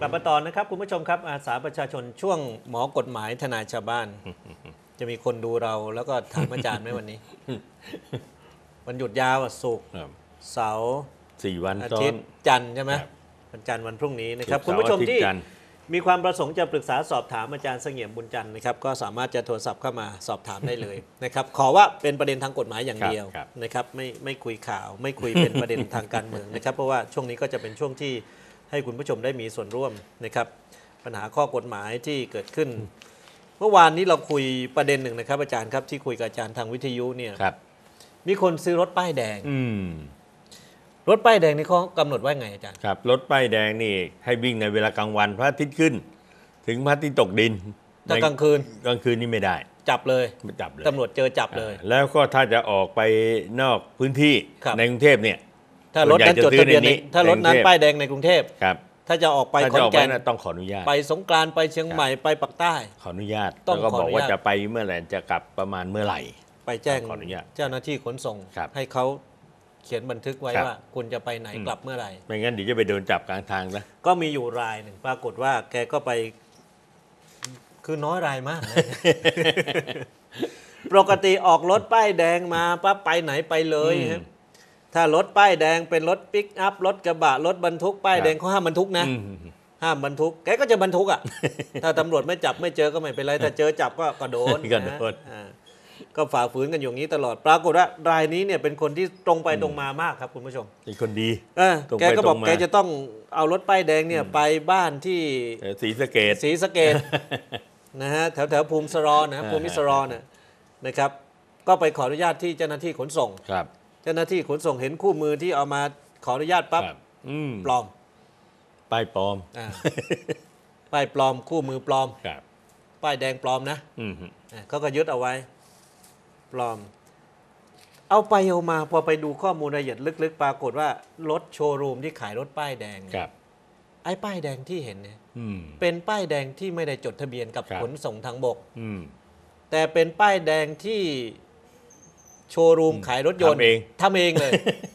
ลับมาต่อนะครับคุณผู้ชมครับอาสาประชาชนช่วงหมอกฎหมายทนายชาวบ้าน จะมีคนดูเราแล้วก็ถามอาจารย์ไหมวันนี้ วันหยุดยาวศุกร์เสาร์ 4 วันอาซ้อทิตนย์จันทร์ใช่ไหมวันจันทร์วันพรุ่งนี้นะครับคุณผู้ชมที่มีความประสงค์จะปรึกษาสอบถามอาจารย์เสงี่ยมบุญจันทร์นะครับก็สามารถจะโทรศัพท์เข้ามาสอบถามได้เลย นะครับขอว่าเป็นประเด็นทางกฎหมายอย่างเดียวนะครับไม่คุยข่าวไม่คุยเป็นประเด็นทางการเมืองนะครับเพราะว่าช่วงนี้ก็จะเป็นช่วงที่ให้คุณผู้ชมได้มีส่วนร่วมนะครับปัญหาข้อกฎหมายที่เกิดขึ้นเมื่อวานนี้เราคุยประเด็นหนึ่งนะครับอาจารย์ครับที่คุยกับอาจารย์ทางวิทยุเนี่ยมีคนซื้อรถป้ายแดงรถป้ายแดงนี่เขากำหนดว่าไงอาจารย์ครับรถป้ายแดงนี่ให้วิ่งในเวลากลางวันพระอาทิตย์ขึ้นถึงพระอาทิตย์ตกดินแต่กลางคืนนี่ไม่ได้จับเลยตำรวจเจอจับเลยแล้วก็ถ้าจะออกไปนอกพื้นที่ในกรุงเทพเนี่ยถ้ารถนั้นจดทะเบียนถ้ารถนั้นป้ายแดงในกรุงเทพถ้าจะออกไปขอนแก่นต้องขออนุญาตไปสงกรานต์ไปเชียงใหม่ไปปักใต้ขออนุญาตแล้วก็บอกว่าจะไปเมื่อไหร่จะกลับประมาณเมื่อไหร่ไปแจ้งเจ้าหน้าที่ขนส่งให้เขาเขียนบันทึกไว้ว่าคุณจะไปไหนกลับเมื่อไหร่ไม่งั้นเดี๋ยวจะไปโดนจับกลางทางนะก็มีอยู่รายหนึ่งปรากฏว่าแกก็ไปคือน้อยรายมากนะ ปกติออกรถป้ายแดงมาปั๊บไปไหนไปเลยครับถ้ารถป้ายแดงเป็นรถปิกอัพรถกระบะรถบรรทุกป้ายแดงเขาห้ามบรรทุกนะห้ามบรรทุกแกก็จะบรรทุกอ่ะ ถ้าตำรวจไม่จับไม่เจอก็ไม่เป็นไรถ้าเจอจับก็โดนก็ฝ่าฝืนกันอย่างนี้ตลอดปรากฏว่ารายนี้เนี่ยเป็นคนที่ตรงไปตรงมามากครับคุณผู้ชมเป็นคนดีแกก็บอกแกจะต้องเอารถป้ายแดงเนี่ยไปบ้านที่ศรีสะเกษนะฮะแถวภูมิสรอนะภูมิสรอนะครับก็ไปขออนุญาตที่เจ้าหน้าที่ขนส่งเจ้าหน้าที่ขนส่งเห็นคู่มือที่เอามาขออนุญาตปั๊บปลอมป้ายปลอมป้ายปลอมคู่มือปลอมป้ายแดงปลอมนะเขาก็ยึดเอาไว้ปลอมเอาไปเอามาพอไปดูข้อมูลรายละเอียดลึกๆปรากฏว่ารถโชว์รูมที่ขายรถป้ายแดงไอ้ป้ายแดงที่เห็นเนี่ยเป็นป้ายแดงที่ไม่ได้จดทะเบียนกับขนส่งทางบกแต่เป็นป้ายแดงที่โชว์รูมขายรถยนต์ทำเองเลย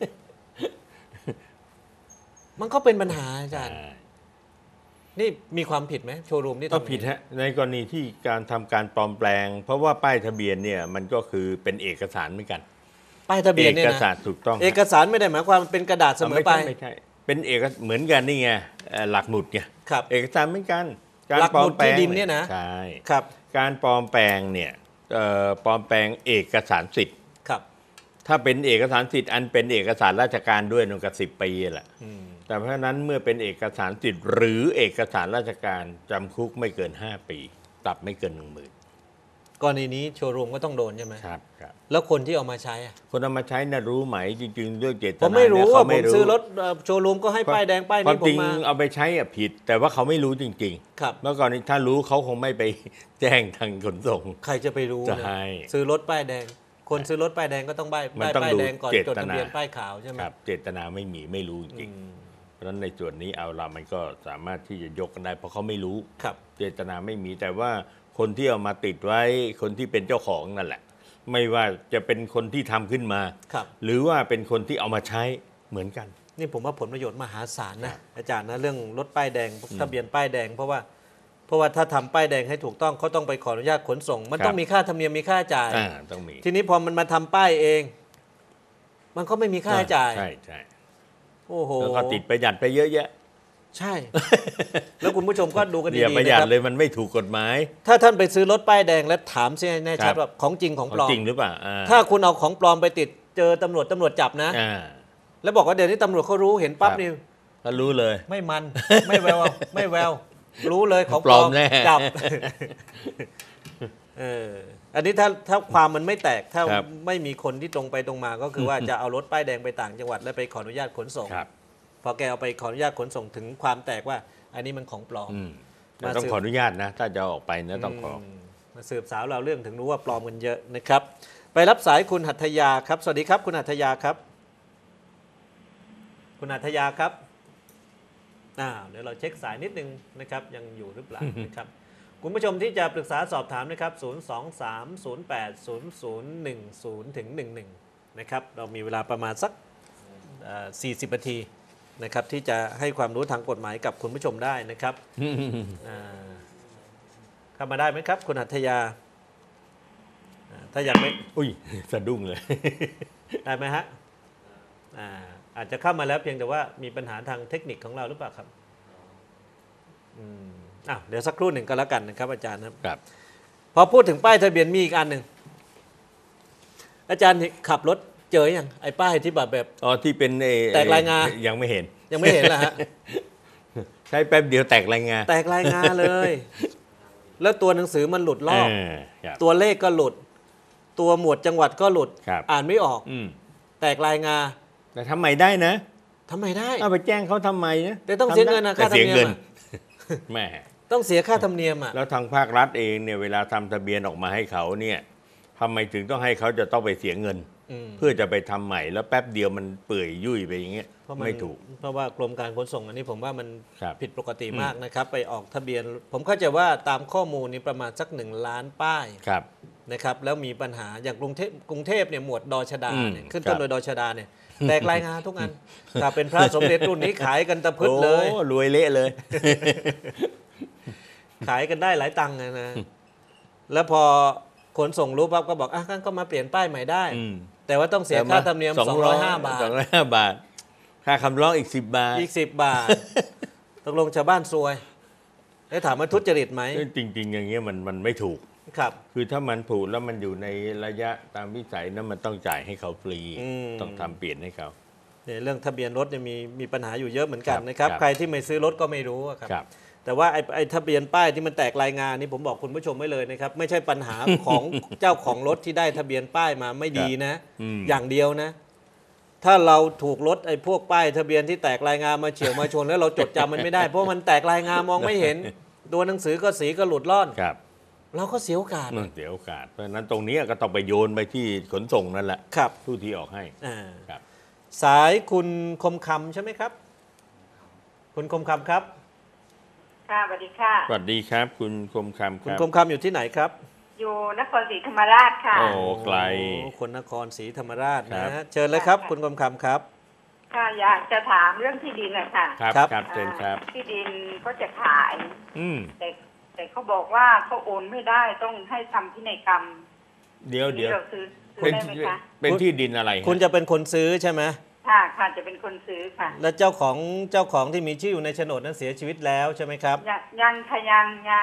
มันก็เป็นปัญหาอาจารย์นี่มีความผิดไหมโชว์รูมนี่ก็ผิดฮะในกรณีที่การทำการปลอมแปลงเพราะว่าป้ายทะเบียนเนี่ยมันก็คือเป็นเอกสารเหมือนกันป้ายทะเบียนเนี่ยนะเอกสารถูกต้องเอกสารไม่ได้หมายความเป็นกระดาษเสมอไปไม่ใช่เป็นเอกเหมือนกันนี่ไงหลักหมุดไงเอกสารเหมือนกันการปลอมแปลงที่ดินเนี่ยนะใช่ครับการปลอมแปลงเนี่ยปลอมแปลงเอกสารสิทธิ์ครับถ้าเป็นเอกสารสิทธิ์อันเป็นเอกสารราชการด้วยนนก็10 ปีแหละแต่เพราะฉะนั้นเมื่อเป็นเอกสารสิทธิ์หรือเอกสารราชการจำคุกไม่เกิน5 ปีปรับไม่เกิน10,000 กรณีนี้โชว์รูมก็ต้องโดนใช่ไหมครับแล้วคนที่เอามาใช้คนเอามาใช้น่ะรู้ไหมจริงๆด้วยเจตนาผมไม่รู้ว่าผมซื้อรถโชว์รูมก็ให้ป้ายแดงป้ายนี้ผมมาเอาไปใช้อ่ะผิดแต่ว่าเขาไม่รู้จริงๆครับเมื่อก่อนนี้ถ้ารู้เขาคงไม่ไปแจ้งทางขนส่งใครจะไปรู้ซื้อรถป้ายแดงคนซื้อรถป้ายแดงก็ต้องป้ายแดงก่อนจดทะเบียนป้ายขาวใช่ไหมครับเจตนาไม่รู้จริงเพราะฉะนั้นในส่วนนี้เอาละมันก็สามารถที่จะยกกันได้เพราะเขาไม่รู้เจตนาไม่มีแต่ว่าคนที่เอามาติดไว้คนที่เป็นเจ้าของนั่นแหละไม่ว่าจะเป็นคนที่ทำขึ้นมาหรือว่าเป็นคนที่เอามาใช้เหมือนกันนี่ผมว่าผลประโยชน์มหาศาลนะอาจารย์นะเรื่องรถป้ายแดงทะเบียนป้ายแดงเพราะว่าถ้าทำป้ายแดงให้ถูกต้องเขาต้องไปขออนุญาตขนส่งมันต้องมีค่าธรรมเนียมมีค่าจ่ายต้องมีทีนี้พอมันมาทำป้ายเองมันก็ไม่มีค่าจ่ายใช่โอ้โหแล้วก็ติดประหยัดไปเยอะแยะใช่แล้วคุณผู้ชมก็ดูกันดีๆประหยัดเลยมันไม่ถูกกฎหมายถ้าท่านไปซื้อรถป้ายแดงแล้วถามเสียแน่ชัดว่าของจริงของปลอมจริงหรือเปล่าถ้าคุณเอาของปลอมไปติดเจอตำรวจจับนะแล้วบอกว่าเดี๋ยวนี้ตำรวจเขารู้เห็นปั๊บนี่ก็รู้เลยไม่มันไม่แววรู้เลยของปลอมจับอันนี้ถ้าความมันไม่แตกถ้าไม่มีคนที่ตรงไปตรงมาก็คือว่าจะเอารถป้ายแดงไปต่างจังหวัดแล้วไปขออนุญาตขนส่งพอแกเอาไปขออนุญาตขนส่งถึงความแตกว่าอันนี้มันของปลอมต้องขออนุญาตนะถ้าจะออกไปนะต้องขอมาสืบสาวเราเรื่องถึงรู้ว่าปลอมกันเยอะนะครับไปรับสายคุณหัตถยาครับสวัสดีครับคุณหัตถยาครับคุณหัตถยาครับเดี๋ยวเราเช็คสายนิดนึงนะครับยังอยู่หรือเปล่านะครับคุณผู้ชมที่จะปรึกษาสอบถามนะครับ023080010ถึง11นะครับเรามีเวลาประมาณสัก40 นาทีนะครับที่จะให้ความรู้ทางกฎหมายกับคุณผู้ชมได้นะครับเข้ามาได้ไหมครับคุณหัตถยาถ้าอยากไม่อุ้ยสะดุ้งเลยได้ไหมฮะอาจจะเข้ามาแล้วเพียงแต่ว่ามีปัญหาทางเทคนิคของเราหรือเปล่าครับเดี๋ยวสักครู่หนึ่งก็แล้วกันนะครับอาจารย์ครับพอพูดถึงป้ายทะเบียนมีอีกอันหนึ่งอาจารย์ขับรถเจอยังไอ้ป้ายที่แบบที่เป็นแตกรายงานยังไม่เห็นแล้วฮะใช้แป๊บเดียวแตกรายงานเลยแล้วตัวหนังสือมันหลุดลอกตัวเลขก็หลุดตัวหมวดจังหวัดก็หลุดอ่านไม่ออกแตกรายงานแต่ทำไมได้นะทำไมได้เอาไปแจ้งเขาทำไมนะแต่ต้องเสียเงินนะค่าธรรมเนียมแม่ต้องเสียค่าธรรมเนียมแล้วทางภาครัฐเองเนี่ยเวลาทำทะเบียนออกมาให้เขาเนี่ยทำไมถึงต้องให้เขาจะต้องไปเสียเงินเพื่อจะไปทำใหม่แล้วแป๊บเดียวมันเปื่อยยุ่ยไปอย่างเงี้ยไม่ถูกเพราะว่ากรมการขนส่งอันนี้ผมว่ามันผิดปกติมากนะครับไปออกทะเบียนผมเข้าใจว่าตามข้อมูลนี้ประมาณสัก1 ล้านป้ายนะครับแล้วมีปัญหาอย่างกรุงเทพเนี่ยหมวดดชดาเนี่ยขึ้นต้นโดยดชดาเนี่ยแตกรายงานทุกอันถ้าเป็นพระสมเด็จรุ่นนี้ขายกันตะพึดเลยรวยเละเลยขายกันได้หลายตังค์นะแล้วพอขนส่งรู้ปั๊บก็บอกงั้นก็มาเปลี่ยนป้ายใหม่ได้แต่ว่าต้องเสียค่าธรรมเนียม205 บาท 205 บาทค่าคำร้องอีก10 บาทตกลงชาวบ้านซวยถามว่าทุจริตไหมจริงๆอย่างเงี้ยมันไม่ถูกคือถ้ามันถูกแล้วมันอยู่ในระยะตามวิสัยนั้นมันต้องจ่ายให้เขาฟรีต้องทำเปลี่ยนให้เขาเรื่องทะเบียนรถเนี่ยมีปัญหาอยู่เยอะเหมือนกันนะครับใครที่ไม่ซื้อรถก็ไม่รู้ครับแต่ว่าไอ้ทะเบียนป้ายที่มันแตกรายงานนี่ผมบอกคุณผู้ชมไว้เลยนะครับไม่ใช่ปัญหาของเจ้าของรถที่ได้ทะเบียนป้ายมาไม่ดีนะอย่างเดียวนะถ้าเราถูกรถไอ้พวกป้ายทะเบียนที่แตกรายงานมาเฉี่ยวมาชนแล้วเราจดจำมันไม่ได้เพราะมันแตกรายงานมองไม่เห็นตัวหนังสือก็สีก็หลุดล่อนเราก็เสียโอกาสเพราะฉะนั้นตรงนี้ก็ต้องไปโยนไปที่ขนส่งนั่นแหละผู้ที่ออกให้สายคุณคมคำใช่ไหมครับคุณคมคำครับค่ะสวัสดีค่ะสวัสดีครับคุณคมคำคุณคมคำอยู่ที่ไหนครับอยู่นครศรีธรรมราชค่ะไกลคนนครศรีธรรมราชนะเชิญเลยครับคุณคมคำครับค่ะอยากจะถามเรื่องที่ดินนะคะครับเชิญครับที่ดินก็จะขายแต่เขาบอกว่าเขาโอนไม่ได้ต้องให้ทำพินัยกรรมเดี๋ยวเป็นที่ดินอะไรคุณจะเป็นคนซื้อใช่ไหมค่ะจะเป็นคนซื้อค่ะแล้วเจ้าของที่มีชื่ออยู่ในโฉนดนั้นเสียชีวิตแล้วใช่ไหมครับยังค่ะยังยัง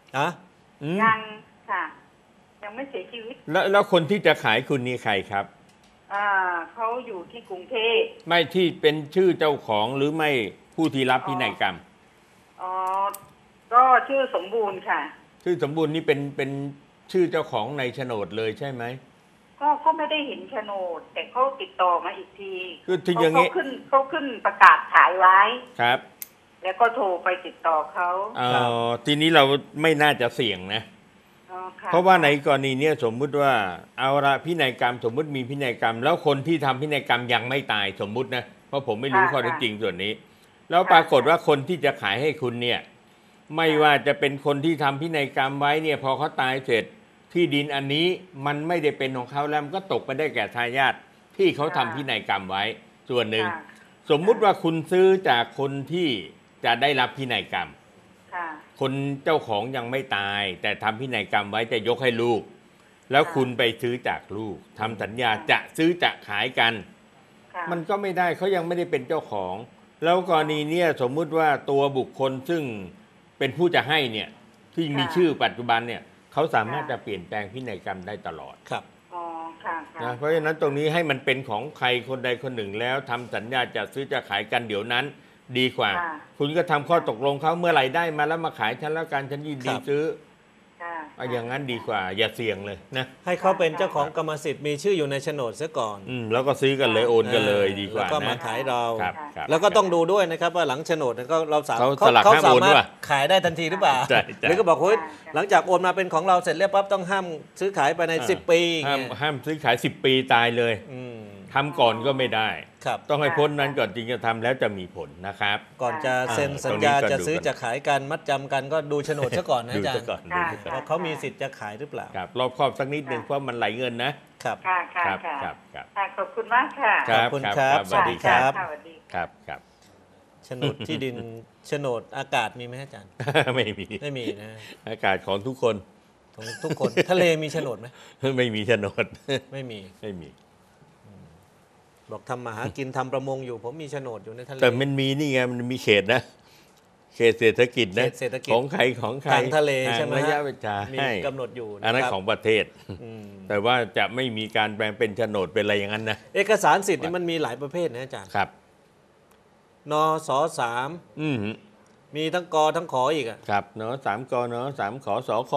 ค่ะยังไม่เสียชีวิตแล้วคนที่จะขายคุณนี่ใครครับเขาอยู่ที่กรุงเทพไม่ที่เป็นชื่อเจ้าของหรือไม่ผู้ที่รับพินัยกรรมก็ชื่อสมบูรณ์ค่ะชื่อสมบูรณ์นี่เป็นชื่อเจ้าของในโฉนดเลยใช่ไหมก็ไม่ได้เห็นโฉนดแต่เขาติดต่อมาอีกทีคือที่อย่างงี้เขาขึ้นประกาศขายไว้ครับแล้วก็โทรไปติดต่อเขาทีนี้เราไม่น่าจะเสี่ยงนะเพราะว่าในกรณีนี้สมมุติว่าเอาละพินัยกรรมสมมุติมีพินัยกรรมแล้วคนที่ทำพินัยกรรมยังไม่ตายสมมุตินะเพราะผมไม่รู้ข้อเท็จจริงส่วนนี้แล้วปรากฏว่าคนที่จะขายให้คุณเนี่ยไม่ว่าจะเป็นคนที่ทำพินัยกรรมไว้เนี่ยพอเขาตายเสร็จที่ดินอันนี้มันไม่ได้เป็นของเขาแล้วมันก็ตกไปได้แก่ทายาทที่เขาทำพินัยกรรมไว้ส่วนหนึ่งสมมุติว่าคุณซื้อจากคนที่จะได้รับพินัยกรรมคนเจ้าของยังไม่ตายแต่ทำพินัยกรรมไว้จะยกให้ลูกแล้วคุณไปซื้อจากลูกทำสัญญาจะซื้อจะขายกันมันก็ไม่ได้เขายังไม่ได้เป็นเจ้าของแล้วกรณีนี้สมมุติว่าตัวบุคคลซึ่งเป็นผู้จะให้เนี่ยที่มีชื่อปัจจุบันเนี่ยเขาสามารถจะเปลี่ยนแปลงพินัยกรรมได้ตลอดครับนะเพราะฉะนั้นตรงนี้ให้มันเป็นของใครคนใดคนหนึ่งแล้วทำสัญญาจะซื้อจะขายกันเดี๋ยวนั้นดีกว่าคุณก็ทำข้อตกลงเขาเมื่อไหร่ได้มาแล้วมาขายฉันแล้วกันฉันยินดีซื้ออย่างนั้นดีกว่าอย่าเสี่ยงเลยนะให้เขาเป็นเจ้าของกรรมสิทธิ์มีชื่ออยู่ในโฉนดซะก่อนแล้วก็ซื้อกันเลยโอนกันเลยดีกว่าแล้วก็มาขายเราแล้วก็ต้องดูด้วยนะครับว่าหลังโฉนดก็เราเขาสามารถขายได้ทันทีหรือเปล่าหรือก็บอกเฮ้ยหลังจากโอนมาเป็นของเราเสร็จเรียบปั๊บต้องห้ามซื้อขายไปใน10 ปีห้ามซื้อขาย10 ปีตายเลยทำก่อนก็ไม่ได้ต้องให้พ้นนั้นก่อนจริงจะทำแล้วจะมีผลนะครับก่อนจะเซ็นสัญญาจะซื้อจะขายกันมัดจำกันก็ดูโฉนดซะก่อนนะอาจารย์ว่าเขามีสิทธิ์จะขายหรือเปล่าครับรอบคอบสักนิดหนึ่งเพราะมันไหลเงินนะครับขอบคุณมากค่ะขอบคุณครับสวัสดีครับครับโฉนดที่ดินโฉนดอากาศมีไหมอาจารย์ไม่มีไม่มีนะอากาศของทุกคนของทุกคนทะเลมีโฉนดไหมไม่มีโฉนดไม่มีไม่มีบอกทำมาหากินทำประมงอยู่ ผมมีโฉนดอยู่ในทะเลแต่มันมีนี่ไงมันมีเขตนะ เขตเศรษฐกิจนะเขตเศรษฐกิจของใครของใครทางทะเลใช่ไหมระยะฮะเวลามีให้กำหนดอยู่อันนั้นนะครับของประเทศอืมแต่ว่าจะไม่มีการแปลงเป็นโฉนดเป็นอะไรอย่างนั้นนะเอกสารสิทธิ์นี่มันมีหลายประเภทนะอาจารย์ครับนสสามอืมมีทั้งกทั้งขออีกอ่ะครับเนาะ3 กเนาะ3 ขสค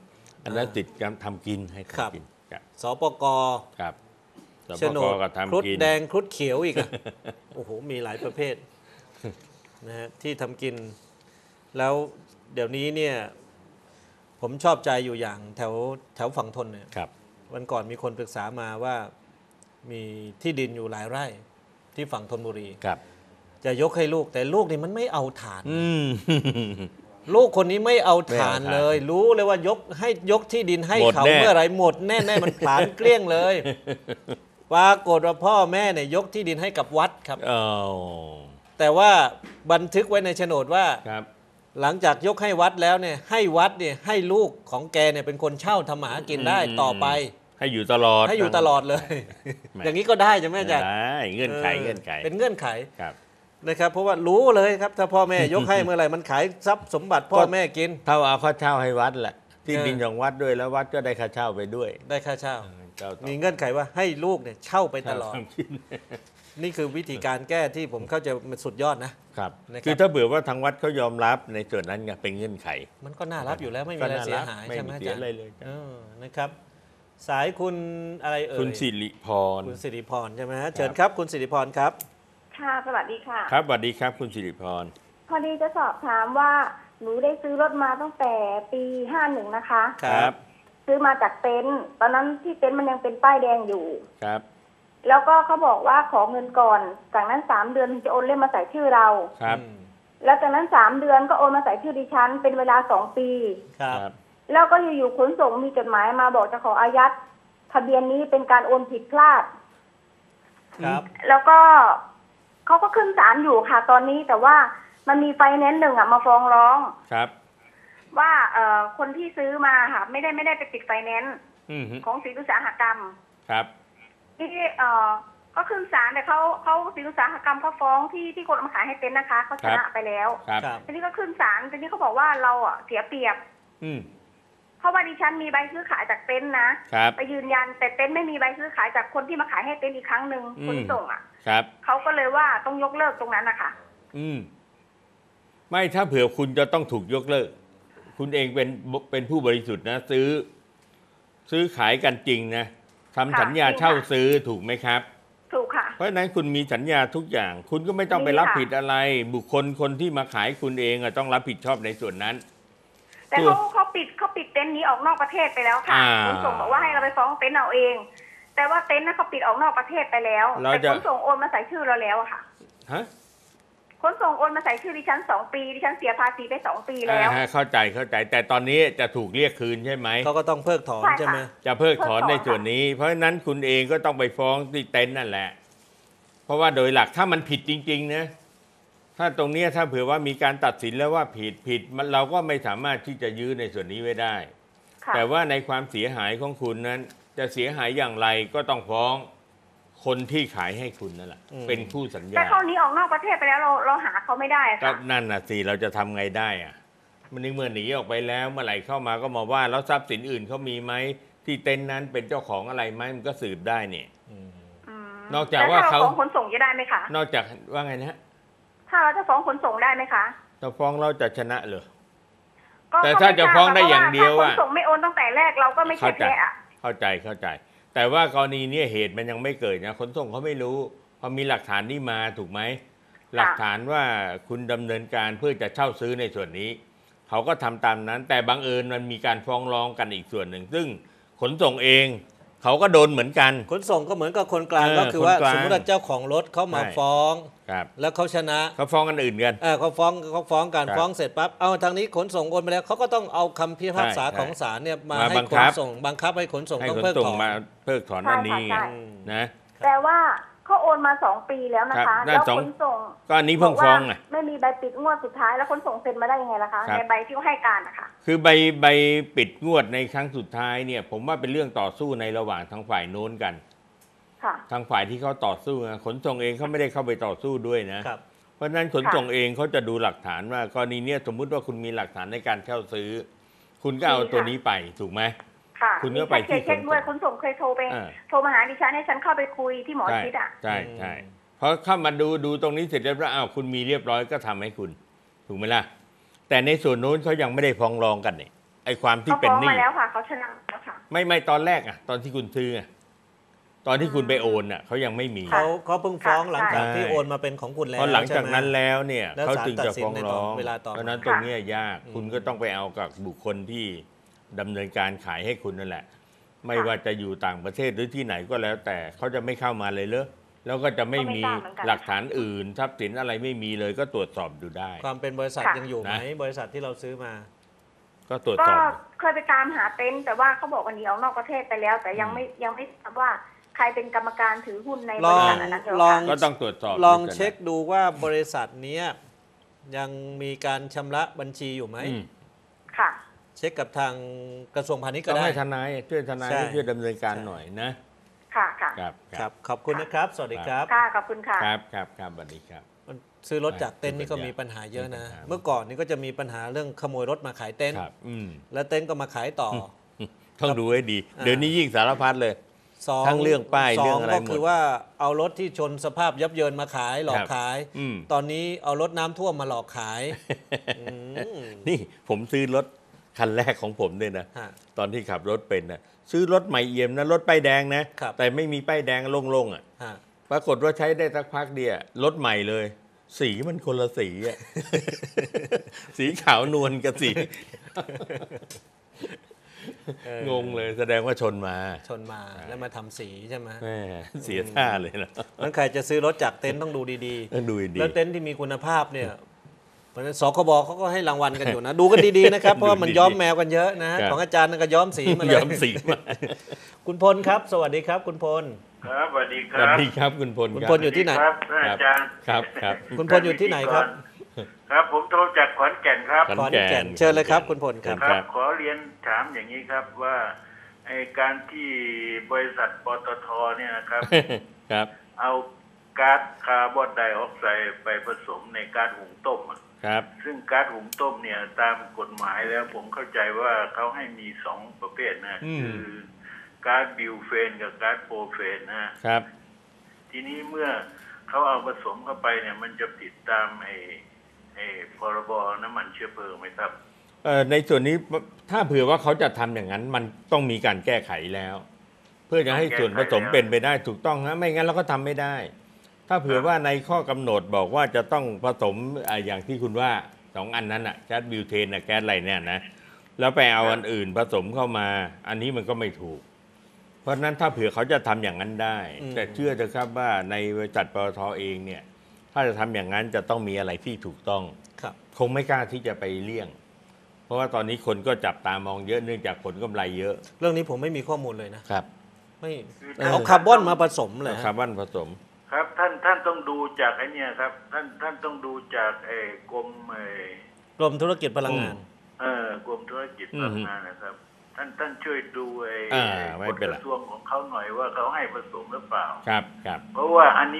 1อันนั้นติดการทำกินให้ครับทำกินครับสปกครับสโฉปนกดก็ครุฑทำกินแดงครุฑเขียวอีกอ่ะ โอ้โหมีหลายประเภทนะฮะที่ทำกิน แล้วเดี๋ยวนี้เนี่ย ผมชอบใจอยู่อย่างแถวฝั่งทนเนี่ยครับวันก่อนมีคนปรึกษามาว่ามีที่ดินอยู่หลายไร่ที่ฝั่งธนบุรีครับจะยกให้ลูกแต่ลูกนี่มันไม่เอาฐานอืมลูกคนนี้ไม่เอาไม่เอาฐานฐานเลย รู้เลยว่ายกที่ดินให้หมดเขาแน่เมื่อไหรหมดแน่ๆมันผลาญเกลี้ยงเลย ปรากฏว่าพ่อแม่เนี่ยยกที่ดินให้กับวัดครับอ๋อแต่ว่าบันทึกไว้ในโฉนดว่าครับหลังจากยกให้วัดแล้วเนี่ยให้วัดเนี่ยให้ลูกของแกเนี่ยเป็นคนเช่าทำมาหากินได้ต่อไปให้อยู่ตลอดให้อยู่ตลอดเลยไม่อย่างนี้ก็ได้ใช่ไหมอาจารย์ได้เงื่อนไขเงื่อนไขเป็นเงื่อนไขครับนะครับ เพราะว่ารู้เลยครับ ถ้าพ่อแม่ยกให้เมื่อไหร่มันขายทรัพย์สมบัติพ่อแม่กินเท่าเอาค่าเช่าให้วัดแหละที่เออดินของวัดด้วยแล้ววัดก็ได้ค่าเช่าไปด้วยได้ค่าเช่าเจ้าต่อมีเงื่อนไขว่าให้ลูกเนี่ยเช่าไปตลอดเช่าทำกินนี่คือวิธีการแก้ที่ผมเข้าใจมันสุดยอดนะครับนะครับคือถ้าเผื่อว่าทางวัดเขายอมรับในส่วนนั้นไงเป็นเงื่อนไขมันก็น่ารับอยู่แล้วไม่มีอะไรเสียหายไม่ใช่ไหมมีอาเสียจารย์อะไรเลยเออนะครับ สายคุณอะไรเอ่ยคุณสิริพรคุณสิริพรใช่ไหมฮะเชิญครับคุณสิริพรครับค่ะสวัสดีค่ะครับสวัสดีครับคุณสิริพรพอดีจะสอบถามว่าหนูได้ซื้อรถมาตั้งแต่ปี51นะคะครับซื้อมาจากเต็นท์ตอนนั้นที่เต็นท์มันยังเป็นป้ายแดงอยู่ครับแล้วก็เขาบอกว่าขอเงินก่อนจากนั้น3 เดือนถึงจะโอนเล่มมาใส่ชื่อเราครับแล้วจากนั้น3 เดือนก็โอนมาใส่ชื่อดิฉันเป็นเวลา2 ปีครับแล้วก็อยู่ๆขนส่งมีจดหมายมาบอกจะขออายัดทะเบียนนี้เป็นการโอนผิดพลาดครับแล้วก็เขาก็ขึ้นศาลอยู่ค่ะตอนนี้แต่ว่ามันมีไฟแนนซ์หนึ่งมาฟ้องร้องครับว่าคนที่ซื้อมาค่ะไม่ได้ไปติดไฟแนนซ์อืมฮึของศรีอุตสาหกรรมครับที่ก็ขึ้นศาลแต่เขาศรีอุตสาหกรรมเขาฟ้องที่คนเอามาขายให้เต็นท์นะคะเขาชนะไปแล้วครับครับทีนี้ก็ขึ้นศาลทีนี้เขาบอกว่าเราเสียเปรียบอืมเพราะว่าดิฉันมีใบซื้อขายจากเต็นท์นะครับ ไปยืนยันแต่เต็นท์ไม่มีใบซื้อขายจากคนที่มาขายให้เต็นท์อีกครั้งหนึ่งขนส่งครับเขาก็เลยว่าต้องยกเลิกตรงนั้นนะคะอืมไม่ถ้าเผื่อคุณจะต้องถูกยกเลิก คุณเองเป็นผู้บริสุทธิ์นะ ซื้อขายกันจริงนะทำค่ะสัญญาจริงค่ะเช่าซื้อถูกไหมครับถูกค่ะเพราะฉะนั้นคุณมีสัญญาทุกอย่าง คุณก็ไม่ต้องไปมีรับค่ะผิดอะไร บุคคลคนที่มาขายคุณเองอะต้องรับผิดชอบในส่วนนั้นแต่ตัวเขาปิดเต็นท์นี้ออกนอกประเทศไปแล้วค่ะอ่าขนส่งบอกว่าให้เราไปฟ้องเต็นท์เอาเอง แต่ว่าเต็นท์นั้นเขาปิดออกนอกประเทศไปแล้วเราแต่จะขนส่งโอนมาใส่ชื่อเราแล้วอะค่ะฮะขนส่งโอนมาใส่ชื่อดิฉัน2 ปีดิฉันเสียภาษีไป2 ปีแล้วเข้าใจแต่ตอนนี้จะถูกเรียกคืนใช่ไหมเขาก็ต้องเพิกถอนใช่ค่ะใช่ไหมจะเพิกถอนเพิกถอนในส่วนนี้ เพราะฉะนั้นคุณเองก็ต้องไปฟ้องที่เต็นท์นั่นแหละ เพราะว่าโดยหลักถ้ามันผิดจริงๆนะถ้าตรงเนี้ยถ้าเผื่อว่ามีการตัดสินแล้วว่าผิดมันเราก็ไม่สามารถที่จะยื้อในส่วนนี้ไว้ได้ค่ะแต่ว่าในความเสียหายของคุณนั้น จะเสียหายอย่างไรก็ต้องฟ้องคนที่ขายให้คุณนั่นแหละเป็นผู้สัญแต่ญาเขาหนี้ออกนอกประเทศไปแล้วเราหาเขาไม่ได้อะก็ค่ะนั่นน่ะสิเราจะทำไงได้อะมันนี่เมื่อหนีออกไปแล้วเมื่อไหร่เข้ามาก็มาว่าแล้วทรัพย์สินอื่นเขามีไหมที่เต็นท์นั้นเป็นเจ้าของอะไรไหมมันก็สืบได้เนี่ยมนอกจากว่าแล้วถ้เขาฟ้องขนส่งจะได้ไหมคะนอกจากว่าไงนะฮะถ้าเราจะฟ้องขนส่งได้ไหมคะถ้าฟ้องเราจะชนะเหรอก็แต่ถ้าจะฟ้องได้อย่างเดียวอะถ้าขนส่งไม่โอนตั้งแต่แรกเราก็ไม่ใช่แพ้อะเข้าใจ แต่ว่ากรณีเนี้เหตุมันยังไม่เกิดนะขนส่งเขาไม่รู้พอมีหลักฐานนี่มาถูกไหมหลักฐานว่าคุณดำเนินการเพื่อจะเช่าซื้อในส่วนนี้ เขาก็ทำตามนั้น แต่บังเอิญมันมีการฟ้องร้องกันอีกส่วนหนึ่ง ซึ่งขนส่งเองเขาก็โดนเหมือนกันขนส่งก็เหมือนกับคนกลางเออก็คือว่าคนกลางสมมติว่าเจ้าของรถเขามาใช่ฟ้องครับแล้วเขาชนะเขาฟ้องกันอื่นกันเขาฟ้องกันครับฟ้องเสร็จปั๊บเอาทางนี้ขนส่งโอนไปแล้วเขาก็ต้องเอาคำพิพากษาใช่ของศาลเนี่ยมามาให้บังขคันบส่งบังคับให้ขนส่งให้ต้องขนเพิกส่งถอนมาเพิกถอนอันนี้ไงใช่นะแต่ว่าเขาโอนมา2 ปีแล้วนะคะ แล้วขนส่งก็อันนี้เพิ่งฟ้องไงไม่มีใบปิดงวดสุดท้ายแล้วขนส่งเซ็นมาได้ยังไงล่ะคะในใบที่เขาให้การนะคะคือใบปิดงวดในครั้งสุดท้ายเนี่ยผมว่าเป็นเรื่องต่อสู้ในระหว่างทางฝ่ายโน้นกันค่ะทางฝ่ายที่เขาต่อสู้นะขนส่งเองเขาไม่ได้เข้าไปต่อสู้ด้วยนะครับ เพราะฉะนั้นขนส่งเองเขาจะดูหลักฐานว่ากรณีเนี้ยสมมุติว่าคุณมีหลักฐานในการเช่าซื้อ คุณก็เอาตัวนี้ไปถูกไหมค่ะคุณก็ไปที่เช็คด้วยขนส่งเคยโทรมาหาดิฉันให้ฉันเข้าไปคุยที่หมอชิดอ่ะใช่เพราะเข้ามาดูตรงนี้เสร็จแล้วอ้าวคุณมีเรียบร้อยก็ทำให้คุณถูกไหมล่ะแต่ในส่วนโน้นเขายังไม่ได้ฟ้องร้องกันเนี่ยไอ้ความที่เป็นหนี้เขาฟ้องมาแล้วค่ะเขาชนะแล้วค่ะไม่ตอนแรกอ่ะตอนที่คุณซื้อตอนที่คุณไปโอนอ่ะเขายังไม่มีเขาเพิ่งฟ้องหลังจากใช่ที่โอนมาเป็นของคุณแล้วพอหลังจากนั้นใช่ไหมแล้วเนี่ยแล้วเขาศาลจึงจะฟ้องร้องตัดสินในเวลาต่อมาเพราะฉะนั้นตรงเนี้ยยากคุณก็ต้องไปเอากับบุคคลที่ดำเนินการขายให้คุณนั่นแหละ ไม่ว่าจะอยู่ต่างประเทศหรือที่ไหนก็แล้ว แต่เขาจะไม่เข้ามาเลยเลยแล้วก็จะไม่มีหลักฐานอื่นทรัพย์สินอะไรไม่มีเลยก็ตรวจสอบดูได้ความเป็นบริษัทยังอยู่ไหมบริษัทที่เราซื้อมาก็ตรวจก็สอบเคยไปตามหาเต็นท์แต่ว่าเขาบอกวันนี้ออกนอกประเทศไปแล้ว แต่ยังไม่ทราบว่าใครเป็นกรรมการถือหุ้นในบริษัทนั้นลองก็ต้องตรวจสอบลองเช็คดูว่าบริษัทเนี้ยยังมีการชำระบัญชีอยู่ไหมค่ะเช็คกับทางกระทรวงพาณิชย์ก็ต้องได้ให้ทนายช่วยทนายใช่ช่วยดำเนินการใช่หน่อยนะค่ะค่ะครับขอบคุณนะครับ สวัสดีครับค่ะขอบคุณค่ะครับสวัสดีครับซื้อรถจากเต็นท์นี่ก็มีปัญหาเยอะนะมีปัญหาเมื่อก่อนนี่ก็จะมีปัญหาเรื่องขโมยรถมาขายเต็นท์ครับแล้วเต็นท์ก็มาขายต่อต้องดูให้ดี เดี๋ยวนี้ยิ่งสารพัดเลยสองทั้งเรื่องป้ายสเรื่องอะไรก็หมดคือว่าเอารถที่ชนสภาพยับเยินมาขายหลอกขายอืมตอนนี้เอารถน้ำท่วมมาหลอกขายมนี่ผมซื้อรถคันแรกของผมด้วยนะฮะตอนที่ขับรถเป็นนะซื้อรถใหม่เอี่ยมนะรถป้ายแดงนะครับแต่ไม่มีป้ายแดงโล่งๆอ่ะฮะปรากฏว่าใช้ได้สักพักเดียวรถใหม่เลย สีมันคนละสีอ่ะ สีขาวนวลกับสี งงเลยแสดงว่าชนมาชนมาแล้วมาทำสีใช่ไหมแม่เสียท่าเลยนะงั้นใครจะซื้อรถจากเต็นท์ต้องดูดีต้องดูดีแล้วเต็นท์ที่มีคุณภาพเนี่ยเพราะฉะนั้นสคบเขาก็ให้รางวัลกันอยู่นะ ดูกันดีๆนะครับ เพราะว่ามันย้อมแมวกันเยอะนะครับของอาจารย์นั่นก็ย้อมสีมาเลยย้อมสีมาคุณพลครับ สวัสดีครับ คุณพลครับสวัสดีคสวัรัสบดีครับคุณพลคุณครับพลอยู่ที่ไหนครับท่านอาจารย์ครับคุณพลอยู่ที่ไหนครับครับผมโทรจากขอนแก่นครับขอนแก่นเชิญเลยครับคุณพลครับครับ ขอเรียนถามอย่างนี้ครับว่าไอการที่บริษัทปตทเนี่ยนะครับครับเอาก๊าซคาร์บอนไดออกไซด์ไปผสมในก๊าซหุงต้มอะครับซึ่งก๊าซหุงต้มเนี่ยตามกฎหมายแล้วผมเข้าใจว่าเขาให้มี2 ประเภทนะคือก๊าซบิวเฟนกับก๊าซโปรเฟนนะครับทีนี้เมื่อเขาเอาผสมเข้าไปเนี่ยมันจะผิดตามไอ้พรบน้ำมันเชื้อเพลิงไหมครับในส่วนนี้ถ้าเผื่อว่าเขาจะทำอย่างนั้นมันต้องมีการแก้ไขแล้ว เพื่อจะให้ส่วนผสมเป็นไปได้ถูกต้องฮะไม่งั้นเราก็ทำไม่ได้ ถ้าเผื่อว่าในข้อกำหนดบอกว่าจะต้องผสมอย่างที่คุณว่า2 อันนั้นอ่ะแก๊สบิวเทนแก๊สอะไรเนี่ยนะแล้วไปเอาอันอื่นผสมเข้ามา อันนี้มันก็ไม่ถูก เพราะฉะนั้นถ้าเผื่อเขาจะทำอย่างนั้นได้ แต่เชื่อเถอะครับว่าในบริษัทปตทเองเนี่ยถ้าจะทำอย่างนั้นจะต้องมีอะไรที่ถูกต้องครับคงไม่กล้าที่จะไปเลี่ยง เพราะว่าตอนนี้คนก็จับตามองเยอะเนื่องจากผลกำไรเยอะเรื่องนี้ผมไม่มีข้อมูลเลยนะครับ ไม่เออเอาคาร์บอนมาผสมเลยคาร์บอนผสมครับท่านต้องดูจากไอ้เนี่ยครับท่านต้องดูจากกรมกรมธุรกิจพลังงานกรมธุรกิจพลังงานนะครับ ท่านช่วยดูไม่กฎเป็นกไรระทรวงของเขาหน่อยว่าเขาให้ผสมหรือเปล่าครับเพราะว่าอันนี้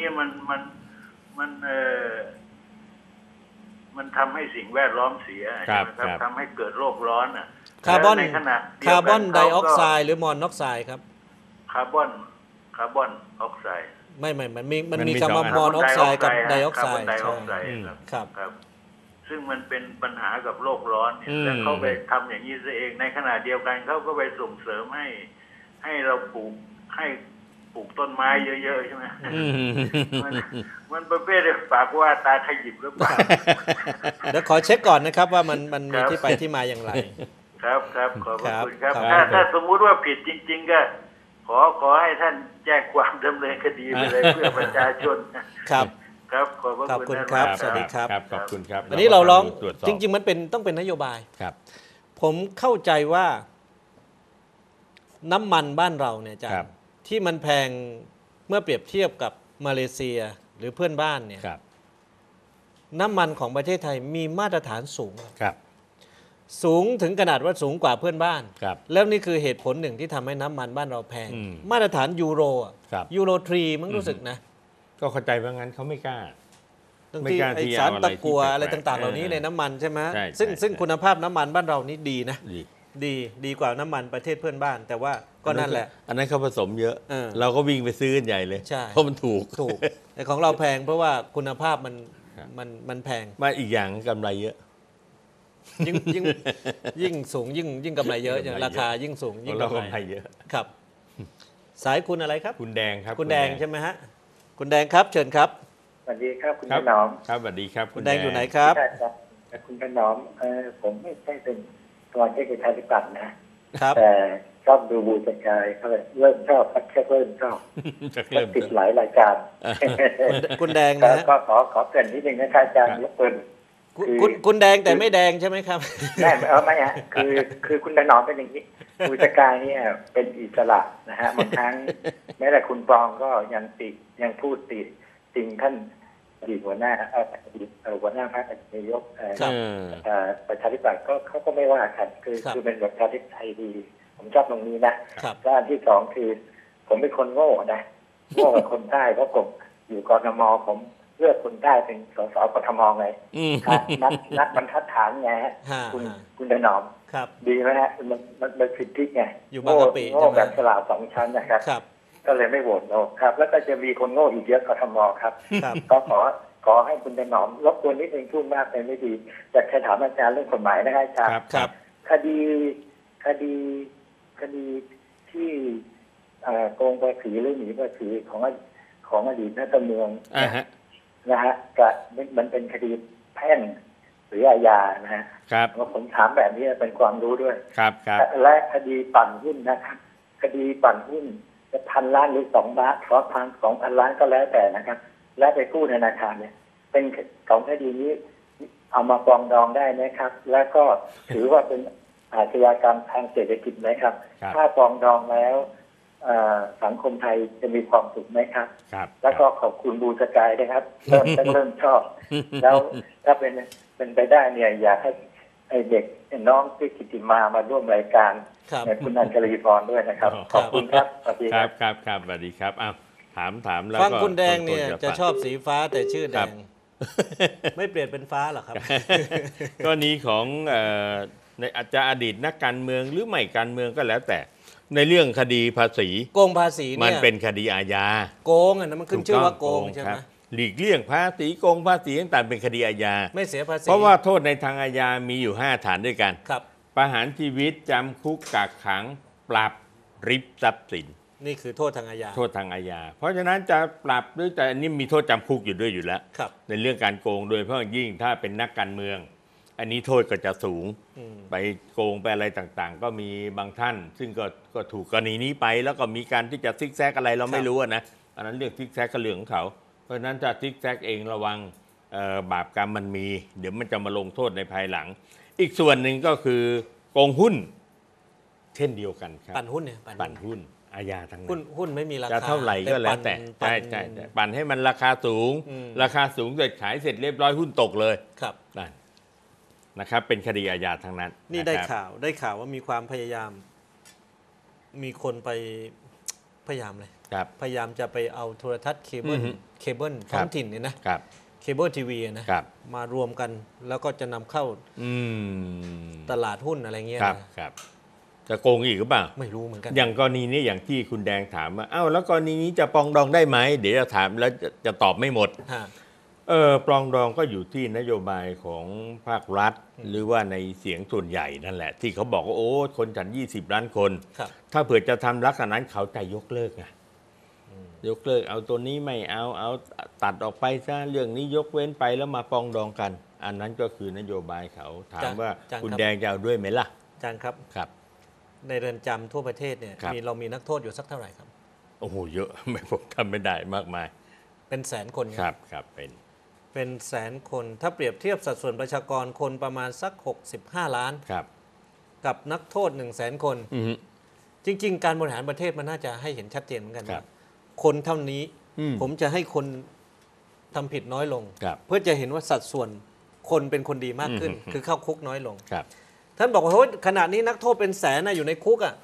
มันทำให้สิ่งแวดล้อมเสียครับใช่ไหมครับทำให้เกิดโลกร้อนอ่ะคาร์บอนแล้วในขณะเดียวคาร์บอนกัไดออกไซเขาด์หรือมอนอกไซด์ครับคาร์บอนออกไซด์ไม่มันมีมีคำว่าสองอันมอนออกไซด์กับไดออกไซคาร์บอนด์ไดออกไซใช่ด์ครับครับครับ ซึ่งมันเป็นปัญหากับโลกร้อนเนี่ยอืมแล้วเขาไปทำอย่างนี้ซะเองในขณะเดียวกันเขาก็ไปส่งเสริมให้เราปลูกต้นไม้เยอะๆใช่ไหม มันประเภทปากว่าตาขยิบหรือเปล่าเดี๋ยวขอเช็คก่อนนะครับว่ามันมีที่ไปที่มาอย่างไรครับขอบพระคุณครับครับถ้าสมมุติว่าผิดจริง ๆ ก็ขอให้ท่านแจ้งความดำเนินคดีไปเลยเพื่อประชาชนครับครับขอบพระขอบคุคุณ ณนะครับครับสวัสดีครับขอบคุณครับอันนี้เราร้องตวจสอบจริง ๆ มันต้องเป็นนโยบายครับผมเข้าใจว่าน้ำมันบ้านเราเนี่ยอาจารครับย์ที่มันแพงเมื่อเปรียบเทียบกับมาเลเซียหรือเพื่อนบ้านเนี่ยครับน้ำมันของประเทศไทยมีมาตรฐานสูงครับสูงถึงขนาดว่าสูงกว่าเพื่อนบ้านครับแล้วนี่คือเหตุผลหนึ่งที่ทำให้น้ำมันบ้านเราแพงอืมมาตรฐานยูโรอะครับยูโร3มั้งรู้สึกนะก็เข้าใจว่างั้นเขาไม่กล้าบางไม่ทีกล้าไอที่สารเอาอะไรตะกัวที่แปลกๆอะไรต่างๆ เหล่านี้ในน้ำมันใช่ไหมใช่ซึ่งใช่ซึ่งใช่คุณภาพน้ำมันบ้านเรานี่ดีนะดีดีกว่าน้ำมันประเทศเพื่อนบ้าน แต่ว่าก็นั่นแหละอันนั้นเขาผสมเยอะเออเราก็วิ่งไปซื้อกันใหญ่เลยใช่เพราะมันถูกถูกแต่ของเราแพงเพราะว่าคุณภาพมันครับมันแพงมาอีกอย่างกำไรเยอะยิ่งสูงยิ่งกำไรเยอะอย่างราคายิ่งสูงยิ่งเรากำไรกำไรเยอะครับ สายคุณอะไรครับคุณแดงครับคุณแดงใช่ไหมฮะคุณแดงครับเชิญครับสวัสดีครับคุณครัถนอมครับสวัสดีครับคุณแดงอยู่ไหนครับใช่ครับคุณถนอมผมไม่ใช่เป็นตัวเจ้าประชาธิปัตย์นะครับ แต่ชอบดูบูสกายเขาเลยเริ่มชอบพักแค่เริ่มชอบจะเริ่มติดหลายรายการคุณแดงก็นะฮะก็ขอเกริ่นนิดนึงนะครับอาจารย์ยกเปินคุณแดงแต่ไม่แดงใช่ไหมครับแม่ไม่ฮะคือคุณถนอมเป็นอย่างนี้บูสกายเนี่ยเป็นอิสระนะฮะบางครั้งแม้แต่คุณปองก็ยังพูดติจริงท่านอดีตหัวหน้าหัวหน้าพรรคนายกครับประชาธิปัตย์ก็เขาก็ไม่ว่ากันคือเป็นแบบประชาธิปไตยดี ผมชอบตรงนี้นะครับ แล้วอันที่สองคือ ผมเป็นคนโง่นะโง่กับคนใต้เพราะผมอยู่กทมผมเลือกคนใต้เป็นสสกทมไง ครับนัดบรรทัดฐานไงฮะฮะคุณถนอมครับดีไหมฮะมันสิทธิไงอยู่บางกะปิโง่ใช่ไหมแบบฉลาดสองชั้นนะครับครับก็เลยไม่โหวตโนครับ แล้วก็จะมีคนโง่อีกเยอะกทมครับครับก็ขอให้คุณถนอมรบกวนนิดนึงพูดมากไปไม่ดีจะแค่ถามอาจารย์เรื่องกฎหมายนะครับอาจารย์ครับคดีที่โกงภาษีหรือหนีภาษีของอดีตนักการเมืองฮะนะฮะก็มันเป็นคดีแพ่งหรืออาญานะฮะครับผมถามแบบนี้เป็นความรู้ด้วยครับครับและคดีปั่นหุ้นนะครับคดีปั่นหุ้นจะ1,000 ล้านหรือ2,000 ล้าน2,000 ล้านก็แล้วแต่นะครับ และไปกู้ธนาคารเนี่ย เป็น2 คดีนี้เอามาปรองดองได้นะครับ แล้วก็ถือว่าเป็นอาชญากรรมทางเศรษฐกิจไหมครับครับถ้าปรองดองแล้วสังคมไทยจะมีความสุขไหมครับครับแล้วก็ขอบคุณบูสกายนะครับเริ่มชอบ แล้วถ้าเป็นไปได้เนี่ยอยากให้เด็กน้องที่กิติมาร่วมรายการครับคุณอัญชลีพรด้วยนะครับ ขอบคุณครับสวัสดีคครัรับบ ครับครับสวัสดีครับอ้าวถามแล้วฟังก็คุณแดงเนี่ยต้จะฟังชอบสีฟ้าแต่ชื่อแดครับง ไม่เปลี่ยนเป็นฟ้าหรอครับกรณีของในอาจจะอดีตนักการเมืองหรือไม่การเมืองก็แล้วแต่ ในเรื่องคดีภาษีโกงภาษีมันเนี่ยเป็นคดีอาญาโกงอ่ะนะมันขึ้นชื่อว่าโกงใช่ไหคมรับหลีกเลี่ยงภาษีโกงภาษีต่างๆเป็นคดีอาญาไม่เสียภาษีเพราะว่าโทษในทางอาญามีอยู่ 5 ฐานด้วยกันครับประหารชีวิตจำคุกกักขังปรับริบทรัพย์สินนี่คือโทษทางอาญาโทษทางอาญาเพราะฉะนั้นจะปรับหรือแต่อันนี้มีโทษจำคุกอยู่ด้วยอยู่แล้วครับในเรื่องการโกงโดยเฉพาะอย่างยิ่งถ้าเป็นนักการเมือง อันนี้โทษก็จะสูง ไปโกงไปอะไรต่างๆ ก็มีบางท่าน ซึ่งก็ถูกกรณีนี้ไปแล้วก็มีการที่จะซิกแซกอะไรเราไม่รู้อะนะอันนั้นเรื่องซิกแซกก็เรื่องของเขา เพราะฉะนั้นจะซิกแซกเองระวังบาปกรรมมันมี เดี๋ยวมันจะมาลงโทษในภายหลัง อีกส่วนหนึ่งก็คือโกงหุ้น เช่นเดียวกันครับปั่นหุ้นเนี่ยปั่นหุ้นอาญาทั้งนั้นหุ้นไม่มีราคาจะเท่าไหร่ก็แล้วแต่ปั่ใช่นใช่ปั่นให้มันราคาสูง ราคาสูงเสร็จขายเสร็จเรียบร้อยหุ้นตกเลยครับนั่นนะครับ เป็นคดีอาญาทั้งนั้นนี่ได้ะครับข่าวว่ามีความพยายาม มีคนไปพยายามเลยครับพยายามจะไปเอาโทรทัศน์เคเบิลอือฮึท้องถิ่นเนี่ยนะครับ เคเบิลทีวีนะครับ มารวมกันแล้วก็จะนำเข้าอืมตลาดหุ้นอะไรเงี้ยครับนะครับจะโกงอีกหรือเปล่าไม่รู้เหมือนกันอย่างกรณีนี้อย่างที่คุณแดงถามว่าอ้าวแล้วกรณีนี้จะปรองดองได้ไหมเดี๋ยวจะถามแล้วจะตอบไม่หมดฮะปรองดองก็อยู่ที่นโยบายของภาครัฐ หรือว่าในเสียงส่วนใหญ่นั่นแหละ ที่เขาบอกว่าโอ้คนฉัน20 ล้านคนครับถ้าเผื่อจะทำลักษณะนั้นเขาจะยกเลิกไงยกเลิกเอาตัวนี้ไม่เอาตัดออกไปซะเรื่องนี้ยกเว้นไปแล้วมาปรองดองกัน อันนั้นก็คือนโยบายเขาถามว่าคุณแดงจะเอาด้วยไหมล่ะอาจารย์ครับครับในเรือนจำทั่วประเทศเนี่ยครับเรามีนักโทษอยู่สักเท่าไหร่ครับโอ้โหเยอะ ไม่ผมทำไม่ได้มากมายเป็นแสนคนครับเป็นแสนคน ถ้าเปรียบเทียบสัดส่วนประชากรคนประมาณสัก65 ล้านครับกับนักโทษ100,000 คนอือฮึจริง ๆ การบริหารประเทศมันน่าจะให้เห็นชัดเจนเหมือนกันครับคนเท่านี้ผมจะให้คนทำผิดน้อยลงครับเพื่อจะเห็นว่าสัดส่วนคนเป็นคนดีมากขึ้น คือเข้าคุกน้อยลงครับท่านบอกว่าเฮ้ยขณะนี้นักโทษเป็นแสนนะอยู่ในคุกอ่ะ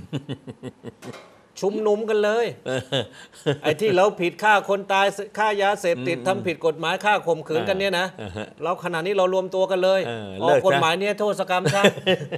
ชุมนุมกันเลย ไอ้ที่เราผิดฆ่าคนตายฆ่ายาเสพติดทำผิดกฎหมายฆ่าข่มขืนกันเนี่ยนะเราขณะนี้เรารวมตัวกันเลยออกกฎหมายเนี่ยโทษกรรมซะ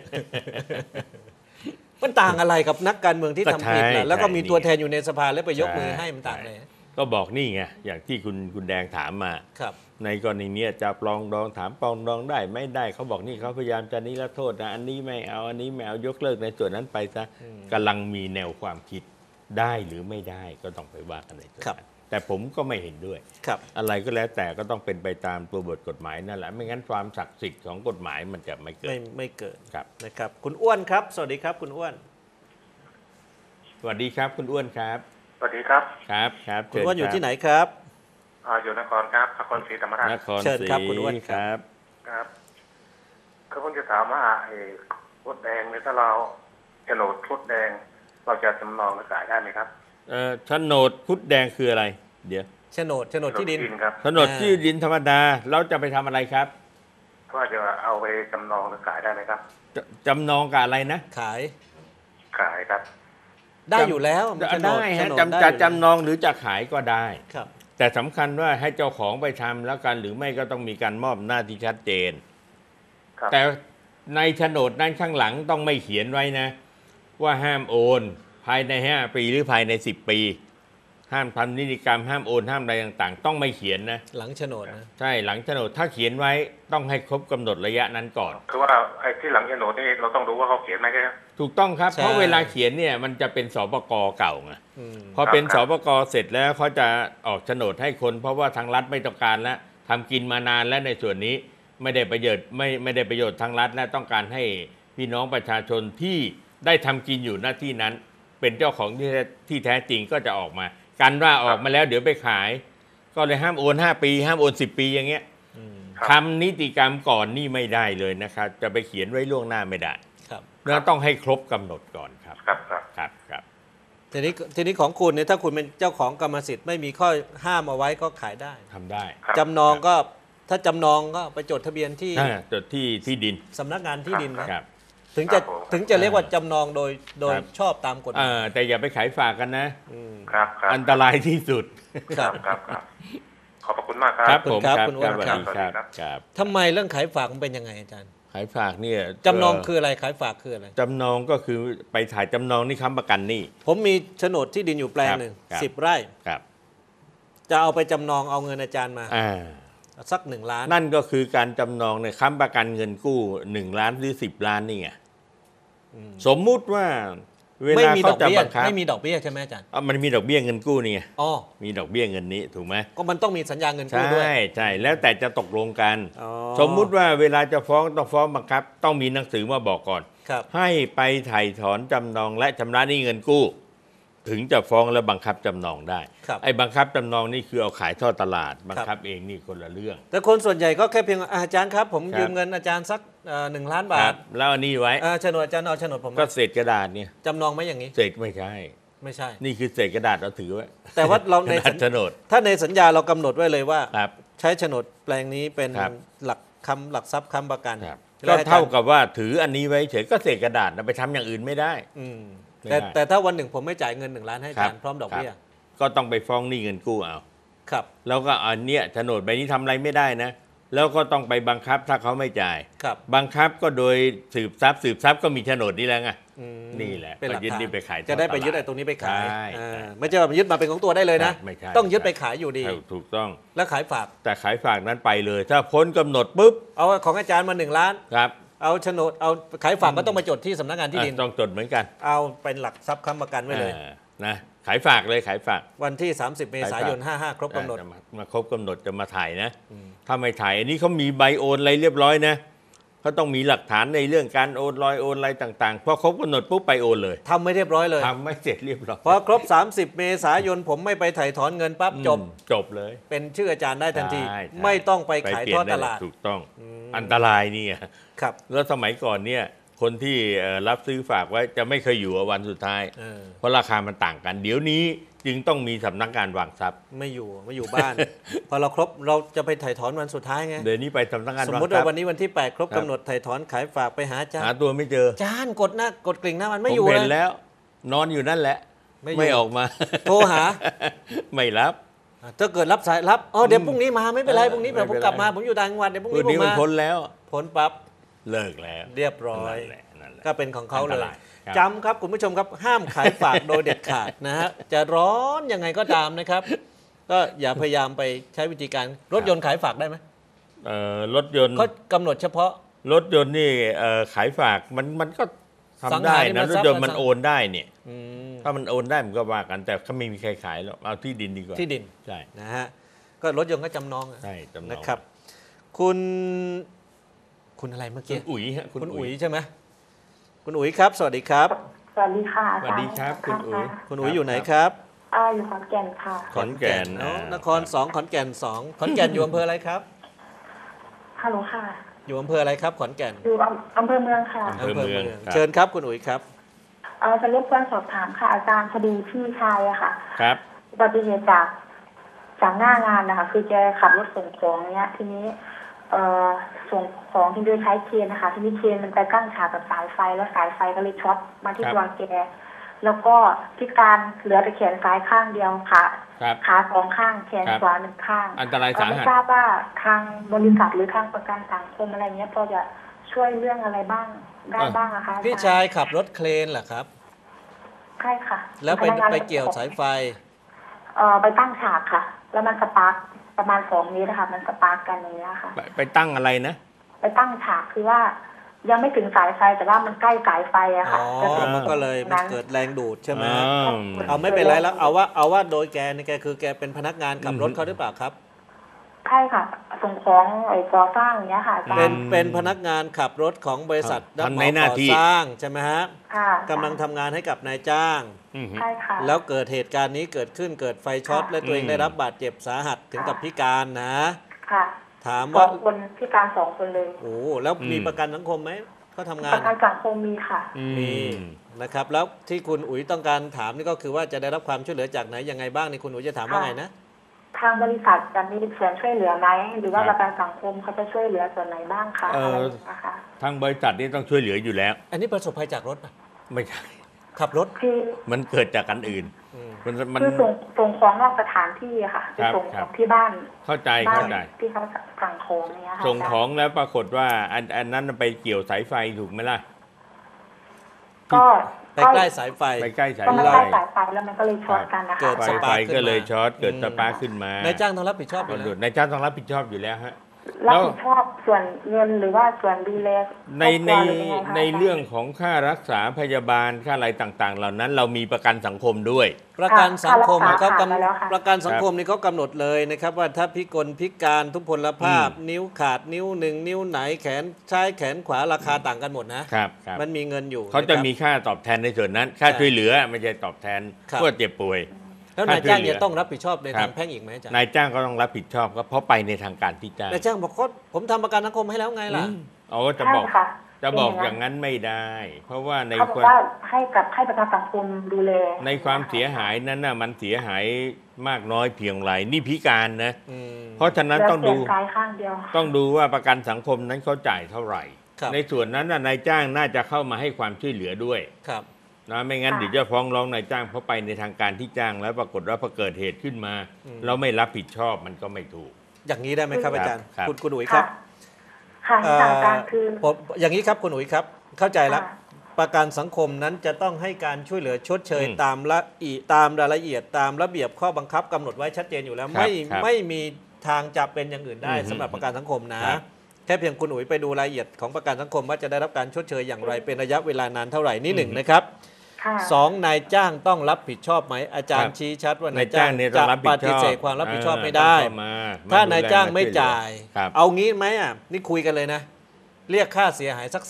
มันต่างอะไรกับนักการเมืองที่ทำผิดล่ะแล้วก็มีตัวแทนอยู่ในสภาแล้วไปยกมือให้มันต่างเลยก็บอกนี่ไงอย่างที่คุณแดงถามมาครับในกรณีเนี้ยจะปรองดองถามปรองดองได้ไม่ได้เขาบอกนี่เขาพยายามจะนิรโทษนะอันนี้ไม่เอาอันนี้ไม่เอายกเลิกในส่วนนั้นไปซะกำลังมีแนวความคิดได้หรือไม่ได้ก็ต้องไปว่ากันในส่วนนั้นแต่ผมก็ไม่เห็นด้วยครับอะไรก็แล้วแต่ก็ต้องเป็นไปตามตัวบทกฎหมายนั่นแหละไม่งั้นความศักดิ์สิทธิ์ของกฎหมายมันจะไม่เกิดไม่เกิดครับนะครับคุณอ้วนครับสวัสดีครับคุณอ้วนสวัสดีครับคุณอ้วนครับสวัสดีครับครับครับคุณอ้วนอยู่ที่ไหนครับอยู่นครครับนครศรีธรรมราชนครเชิญศรีครับคุณอ้วนคครับ รับครับก็ผมจะถามว่าไอ้รถแดงเนี่ยถ้าเราโฉนดรถแดง เราจะจำนองหรือขายได้ไหมครับโฉนดพุทธแดงคืออะไร เดี๋ยวโฉนดที่ดินครับโฉนดที่ดินธรรมดาเราจะไปทำอะไรครับว่าจะเอาไปจำนองหรือขายได้ไหมครับจำนองกับอะไรนะขายขายครับได้อยู่แล้วโฉนได้โฉฮะนดจะได้จะอยู่จำนองหรือจะขายก็ได้ครับแต่สำคัญว่าให้เจ้าของไปทำแล้วกันหรือไม่ก็ต้องมีการมอบหน้าที่ชัดเจนครับแต่ในโฉนดนั้นข้างหลังต้องไม่เขียนไว้นะ ว่าห้ามโอนภายใน5 ปีหรือภายใน10 ปี ห้ามทำนิติกรรมห้ามโอนห้ามอะไรต่างๆ ต้องไม่เขียนนะหลังโฉนดนะใช่หลังโฉนดถ้าเขียนไว้ต้องให้ครบกำหนดระยะนั้นก่อนคือว่าไอ้ที่หลังโฉนดนี่เราต้องดูว่าเขาเขียนไหมครับถูกต้องครับเพราะเวลาเขียนเนี่ยมันจะเป็นสปกเก่าไงพอเป็นสปกเสร็จแล้วเขาจะออกโฉนดให้คน เพราะว่าทางรัฐไม่ต้องการแล้วทำกินมานานแล้วในส่วนนี้ไม่ได้ประโยชน์ไม่ได้ประโยชน์ทางรัฐและต้องการให้พี่น้องประชาชนที่ได้ทำกินอยู่หน้าที่นั้น เป็นเจ้าของที่แท้จริงก็จะออกมากันว่าออกมาแล้วเดี๋ยวไปขาย ก็เลยห้ามโอน5 ปีห้ามโอน10 ปีอย่างเงี้ยทำนิติกรรมก่อนนี่ไม่ได้เลยนะครับจะไปเขียนไว้ล่วงหน้าไม่ได้ครับแล้วต้องให้ครบกำหนดก่อนครับครับครับครับทีนี้ของคุณเนี่ยถ้าคุณเป็นเจ้าของกรรมสิทธิ์ไม่มีข้อห้ามเอาไว้ก็ขายได้ทำได้ครับจำนองก็ถ้าจำนองก็ไปจดทะเบียนที่จดที่ดินสำนักงานที่ดินนะครับ ถึงครัจะบผมถึงจะเรียกว่าจำนองโดยครับชอบตามกฎหมายแต่อย่าไปขายฝากกันนะครับครับอันตรายที่สุดครับครับครับขอบพระคุณมากครัครับ บผมครับครับคุณอ้วนสวัสดีครับครับทำไมเรื่องขายฝากมันเป็นยังไงอาจารย์ขายฝากเนี่ยจำนองคืออะไรขายฝากคืออะไรจำนองก็คือไปถ่ายจำนองนี่ค้ำประกันหนี่ผมมีโฉนดที่ดินอยู่แปลงหนึ่งครับ 10 ไร่ครับจะเอาไปจำนองเอาเงินอาจารย์มา สัก1 ล้านนั่นก็คือการจำนองเนี่ยค้ำประกันเงินกู้1 ล้านหรือ10 ล้านนี่ไงสมมุติว่าเวไม่ลามีดเขาอกจะเบี้ยบังคับไม่มีดอกเบี้ยใช่ไหมอาจารย์มันมีดอกเบี้ยเงินกู้นี่ไงอ๋อมีดอกเบี้ยเงินนี้ถูกไหมก็มันต้องมีสัญญาเงินใช่กู้ด้วยใช่แล้วแต่จะตกลงกันอ๋อสมมุติว่าเวลาจะฟ้องต้องฟ้องบังคับ ต้องมีหนังสือมาบอกก่อนครับให้ไปไถ่ถอนจำนองและชำระหนี้เงินกู้ ถึงจะฟ้องและบังคับจำนองได้ครับไอ้บังคับจำนองนี่คือเอาขายทอดตลาด บังคับเองนี่คนละเรื่องแต่คนส่วนใหญ่ก็แค่เพียงอาจารย์ครับ ผมครับยืมเงินอาจารย์สัก1 ล้านคบารัทบแล้วอันนี้ไว้โฉนดอาจารย์เอาโฉนดผมก็มาเศษกระดาษเนี่ยจำนองไหมอย่างนี้เศษไม่ใช่ไม่ใช่นี่คือเศษกระดาษเราถือไว้แต่ว่าเราในกระดาษโฉนดถ้าในสัญญาเรากำหนดไว้เลยว่าครับใช้โฉนดแปลงนี้เป็นครับหลักทรัพย์ค้ำประกันครับแล้ก็วอจรย์เท่ากับว่าถืออันนี้ไว้เฉยก็เศษกระดาษนะไปทำอย่างอื่นไม่ได้อืมไม่แต่ได้แต่ถ้าวันหนึ่งผมไม่จ่ายเงิน1 ล้านให้อาจารครัย์บพร้อมดอกเบี้ยก็ต้องไปฟ้องหนี้เงินกู้เอาครับแล้วก็อันเนี้ยโฉนดใบนี้ทำอะไรไม่ได้นะ แล้วก็ต้องไปบังคับถ้าเขาไม่จ่ายครับบังคับก็โดยสืบทรัพย์ก็มีโฉนดนี่แล้วไงอืมนี่แหละเป็นหลักก็ยึดฐานนี่ไปขายจะได้ไปทอดตลาดยึดไอ้ตรงนี้ไปขายใช่อ่าใช่ไม่ใช่ว่ายึดมาเป็นของตัวได้เลยนะไม่ใช่ต้องยึดไปขายอยู่ดีถูกต้องแล้วขายฝากแต่ขายฝากนั้นไปเลย ถ้าพ้นกำหนดปุ๊บเอาของอาจารย์มา1 ล้านครับเอาโฉนดเอาขายฝากก็ต้องมาจดที่สำนักงานที่ดินต้องจดเหมือนกันเอาเป็นหลักทรัพย์ค้ำประกันไว้เลยนะขายฝากเลยขายฝากวันที่ 30 เมษายน 55 ครบกำหนดจะมาครบกำหนดจะมาถ่ายนะ ถ้าไม่ถ่ายอันนี้เขามีใบโอนอะไรเรียบร้อยนะเขาต้องมีหลักฐานในเรื่องการโอนลอยโอนอะไรต่างๆพอครบกำหนดปุ๊บไปโอนเลยทำไม่เรียบร้อยเลยทำไม่เสร็จเรียบร้อยพอครบ 30 เมษายนผมไม่ไปถ่ายถอนเงินปั๊บจบจบเลยเป็นชื่ออาจารย์ได้ทันทีใช่ไม่ต้องไปขายเปลี่ทยอดนตลาดถูกต้องอันตรายนี่ครับแล้วสมัยก่อนเนี่ยคนที่รับซื้อฝากไว้จะไม่เคยอยู่วันสุดท้ายเพราะราคามันต่างกัน เดี๋ยวนี้จึงต้องมีสำนักงานวางทรัพย์ไม่อยู่บ้าน พอเราครบเราจะไปถ่ายถอนวันสุดท้ายไงเดี๋ยวนี้ไปสำนักงานวางทรัพย์สมมติว่าวันนี้วันที่8ครบกำหนดถ่ายถอนขายฝากไปหาจานหาตัวไม่เจอจานกดกริ่งหน้ามันไม่อยู่ผมเห็นแล้วนอนอยู่นั่นแหละไม่ออกมาโทรหาไม่รับถ้าเกิดรับสายรับเดี๋ยวพรุ่งนี้มาไม่เป็นไรพรุ่งนี้ผมกลับมาผมอยู่ต่างจังหวัดเดี๋ยวพรุ่งนี้ผมมาพ้นแล้วพ้นปั๊บเลิกแล้วเรียบร้อยก็เป็นของเขาเลยจำครับคุณผู้ชมครับห้ามขายฝากโดยเด็ดขาดนะฮะจะร้อนยังไงก็ตามนะครับก็อย่าพยายามไปใช้วิธีการรถยนต์ขายฝากได้ไหมรถยนต์เขากำหนดเฉพาะรถยนต์นี่ขายฝากมันก็ทำได้นะรถยนต์มันโอนได้เนี่ยถ้ามันโอนได้มันก็ว่ากันแต่เขาไม่มีใครขายหรอกเอาที่ดินดีกว่าที่ดินใช่นะฮะก็รถยนต์ก็จำนองใช่จำนองนะครับคุณอะไรเมื่อกี้คุณอุ๋ยฮะคุณอุ๋ยใช่ไหมคุณอุ๋ยครับสวัสดีครับสวัสดีค่ะสวัสดีครับคุณอุ๋ยคุณอุ๋ยอยู่ไหนครับอยู่ขอนแก่นค่ะขอนแก่นนคร2ขอนแก่น2ขอนแก่นอยู่อำเภออะไรครับฮัลโหลค่ะอยู่อำเภออะไรครับขอนแก่นอยู่อำเภอเมืองค่ะอำเภอเมืองเชิญครับคุณอุ๋ยครับจะรบกวนสอบถามค่ะอาจารย์คดีพี่ชายอะค่ะครับอุบัติเหตุจากหน้างานนะคะคือแกขับรถส่งของเนี้ยทีนี้ส่งของที่โดยใช้เคนนะคะทีนี้เคนมันไปกั้นฉากกับสายไฟแล้วสายไฟก็เลยช็อตมาที่ตัวแกแล้วก็พิการเหลือแต่แขนซ้ายข้างเดียวค่ะขาสองข้างแขนขวาหนึ่งข้างอันตรายสาหัสไม่ทราบว่าทางบริษัทหรือทางประกันสังคมอะไรเงี้ยพอจะช่วยเรื่องอะไรบ้างได้บ้างนะคะพี่ชายขับรถเครนเหรอครับใช่ค่ะแล้วไปเกี่ยวสายไฟไปตั้งฉากค่ะแล้วมันสปาร์คประมาณ2 เมตรค่ะมันสปาร์คกันอย่างเงี้ยค่ะไปตั้งอะไรนะไปตั้งฉากคือว่ายังไม่ถึงสายไฟแต่ว่ามันใกล้สายไฟอะค่ะมันก็เลยมันเกิดแรงดูดใช่ไหมเอาไม่เป็นไรแล้วเอาว่าโดยแกนี่แกคือแกเป็นพนักงานขับรถเขาหรือเปล่าครับใช่ค่ะส่งของก่อสร้างอย่างเงี้ยค่ะเป็นพนักงานขับรถของบริษัทรับเหมาก่อสร้างใช่ไหมฮะกำลังทำงานให้กับนายจ้างใช่ค่ะแล้วเกิดเหตุการณ์นี้เกิดขึ้นเกิดไฟช็อตและตัวเองได้รับบาดเจ็บสาหัสถึงกับพิการนะค่ะถามว่าคนพิการ2 คนเลยโอ้แล้วมีประกันสังคมไหมเขาทำงานประกันสังคมมีค่ะมีนะครับแล้วที่คุณอุ๋ยต้องการถามนี่ก็คือว่าจะได้รับความช่วยเหลือจากไหนยังไงบ้างนี่คุณอุ๋ยจะถามว่าไงนะทางบริษัทจะมีส่วนช่วยเหลือไหมหรือว่าประกันสังคมเขาจะช่วยเหลือส่วนไหนบ้างคะอะไรนะคะทางบริษัทนี่ต้องช่วยเหลืออยู่แล้วอันนี้ประสบภัยจากรถป่ะไม่ใช่ขับรถมันเกิดจากอันอื่นมันคือส่งของนอกสถานที่ค่ะไปส่งของที่บ้านเข้าใจที่เขาสั่งของเนี่ยค่ะส่งของแล้วปรากฏว่าอันนั้นไปเกี่ยวสายไฟถูกไหมล่ะก็ไปใกล้สายไฟไปใกล้สายไฟแล้วมันก็เลยช็อตกันนะคะเกิดสปาร์คก็เลยช็อตเกิดสปาร์คขึ้นมานายจ้างต้องรับผิดชอบอยู่แล้วนายจ้างต้องรับผิดชอบอยู่แล้วฮะรับผิดชอบส่วนเงินหรือว่าส่วนดูแลในเรื่องของค่ารักษาพยาบาลค่าอะไรต่างๆเหล่านั้นเรามีประกันสังคมด้วยประกันสังคมเขาประกันสังคมนี่เขากำหนดเลยนะครับว่าถ้าพิกลพิการทุพพลภาพนิ้วขาดนิ้ว1นิ้วไหนแขนซ้ายแขนขวาราคาต่างกันหมดนะครับมันมีเงินอยู่เขาจะมีค่าตอบแทนในส่วนนั้นค่าช่วยเหลือไม่ใช่ตอบแทนเพื่อเจ็บป่วยแล้วนายจ้างเนี่ยต้องรับผิดชอบในทางแพ่งอีกไหมอาจารย์นายจ้างก็ต้องรับผิดชอบก็เพราะไปในทางการที่จ้างนายจ้างบอกว่าผมทำประกันสังคมให้แล้วไงล่ะจะบอกอย่างนั้นไม่ได้ เพราะว่าในความว่าให้ประกันสังคมดูแลในความเสียหายนั้นน่ะมันเสียหายมากน้อยเพียงไรนี่พิการนะเพราะฉะนั้นต้องดูว่าประกันสังคมนั้นเขาจ่ายเท่าไหร่ในส่วนนั้นนายจ้างน่าจะเข้ามาให้ความช่วยเหลือด้วยนะไม่งั้นเดี๋ยวจะฟ้องร้องนายจ้างเพราะไปในทางการที่จ้างแล้วปรากฏว่าพอเกิดเหตุขึ้นมาเราไม่รับผิดชอบมันก็ไม่ถูกอย่างนี้ได้ไหมครับอาจารย์คุณอุ๋ยครับค่ะทางการคืออย่างนี้ครับคุณอุ๋ยครับเข้าใจแล้วประกันสังคมนั้นจะต้องให้การช่วยเหลือชดเชยตามรายละเอียดตามระเบียบข้อบังคับกำหนดไว้ชัดเจนอยู่แล้วไม่มีทางจะเป็นอย่างอื่นได้สำหรับประกันสังคมนะแค่เพียงคุณอุ๋ยไปดูรายละเอียดของประกันสังคมว่าจะได้รับการชดเชยอย่างไรเป็นระยะเวลานานเท่าไหร่นี่หนึ่งนะครับ2นายจ้างต้องรับผิดชอบไหมอาจารย์ชี้ชัดว่านายจ้างจะปฏิเสธความรับผิดชอบไม่ได้ถ้านายจ้างไม่จ่ายเอางี้ไหมนี่คุยกันเลยนะเรียกค่าเสียหายสัก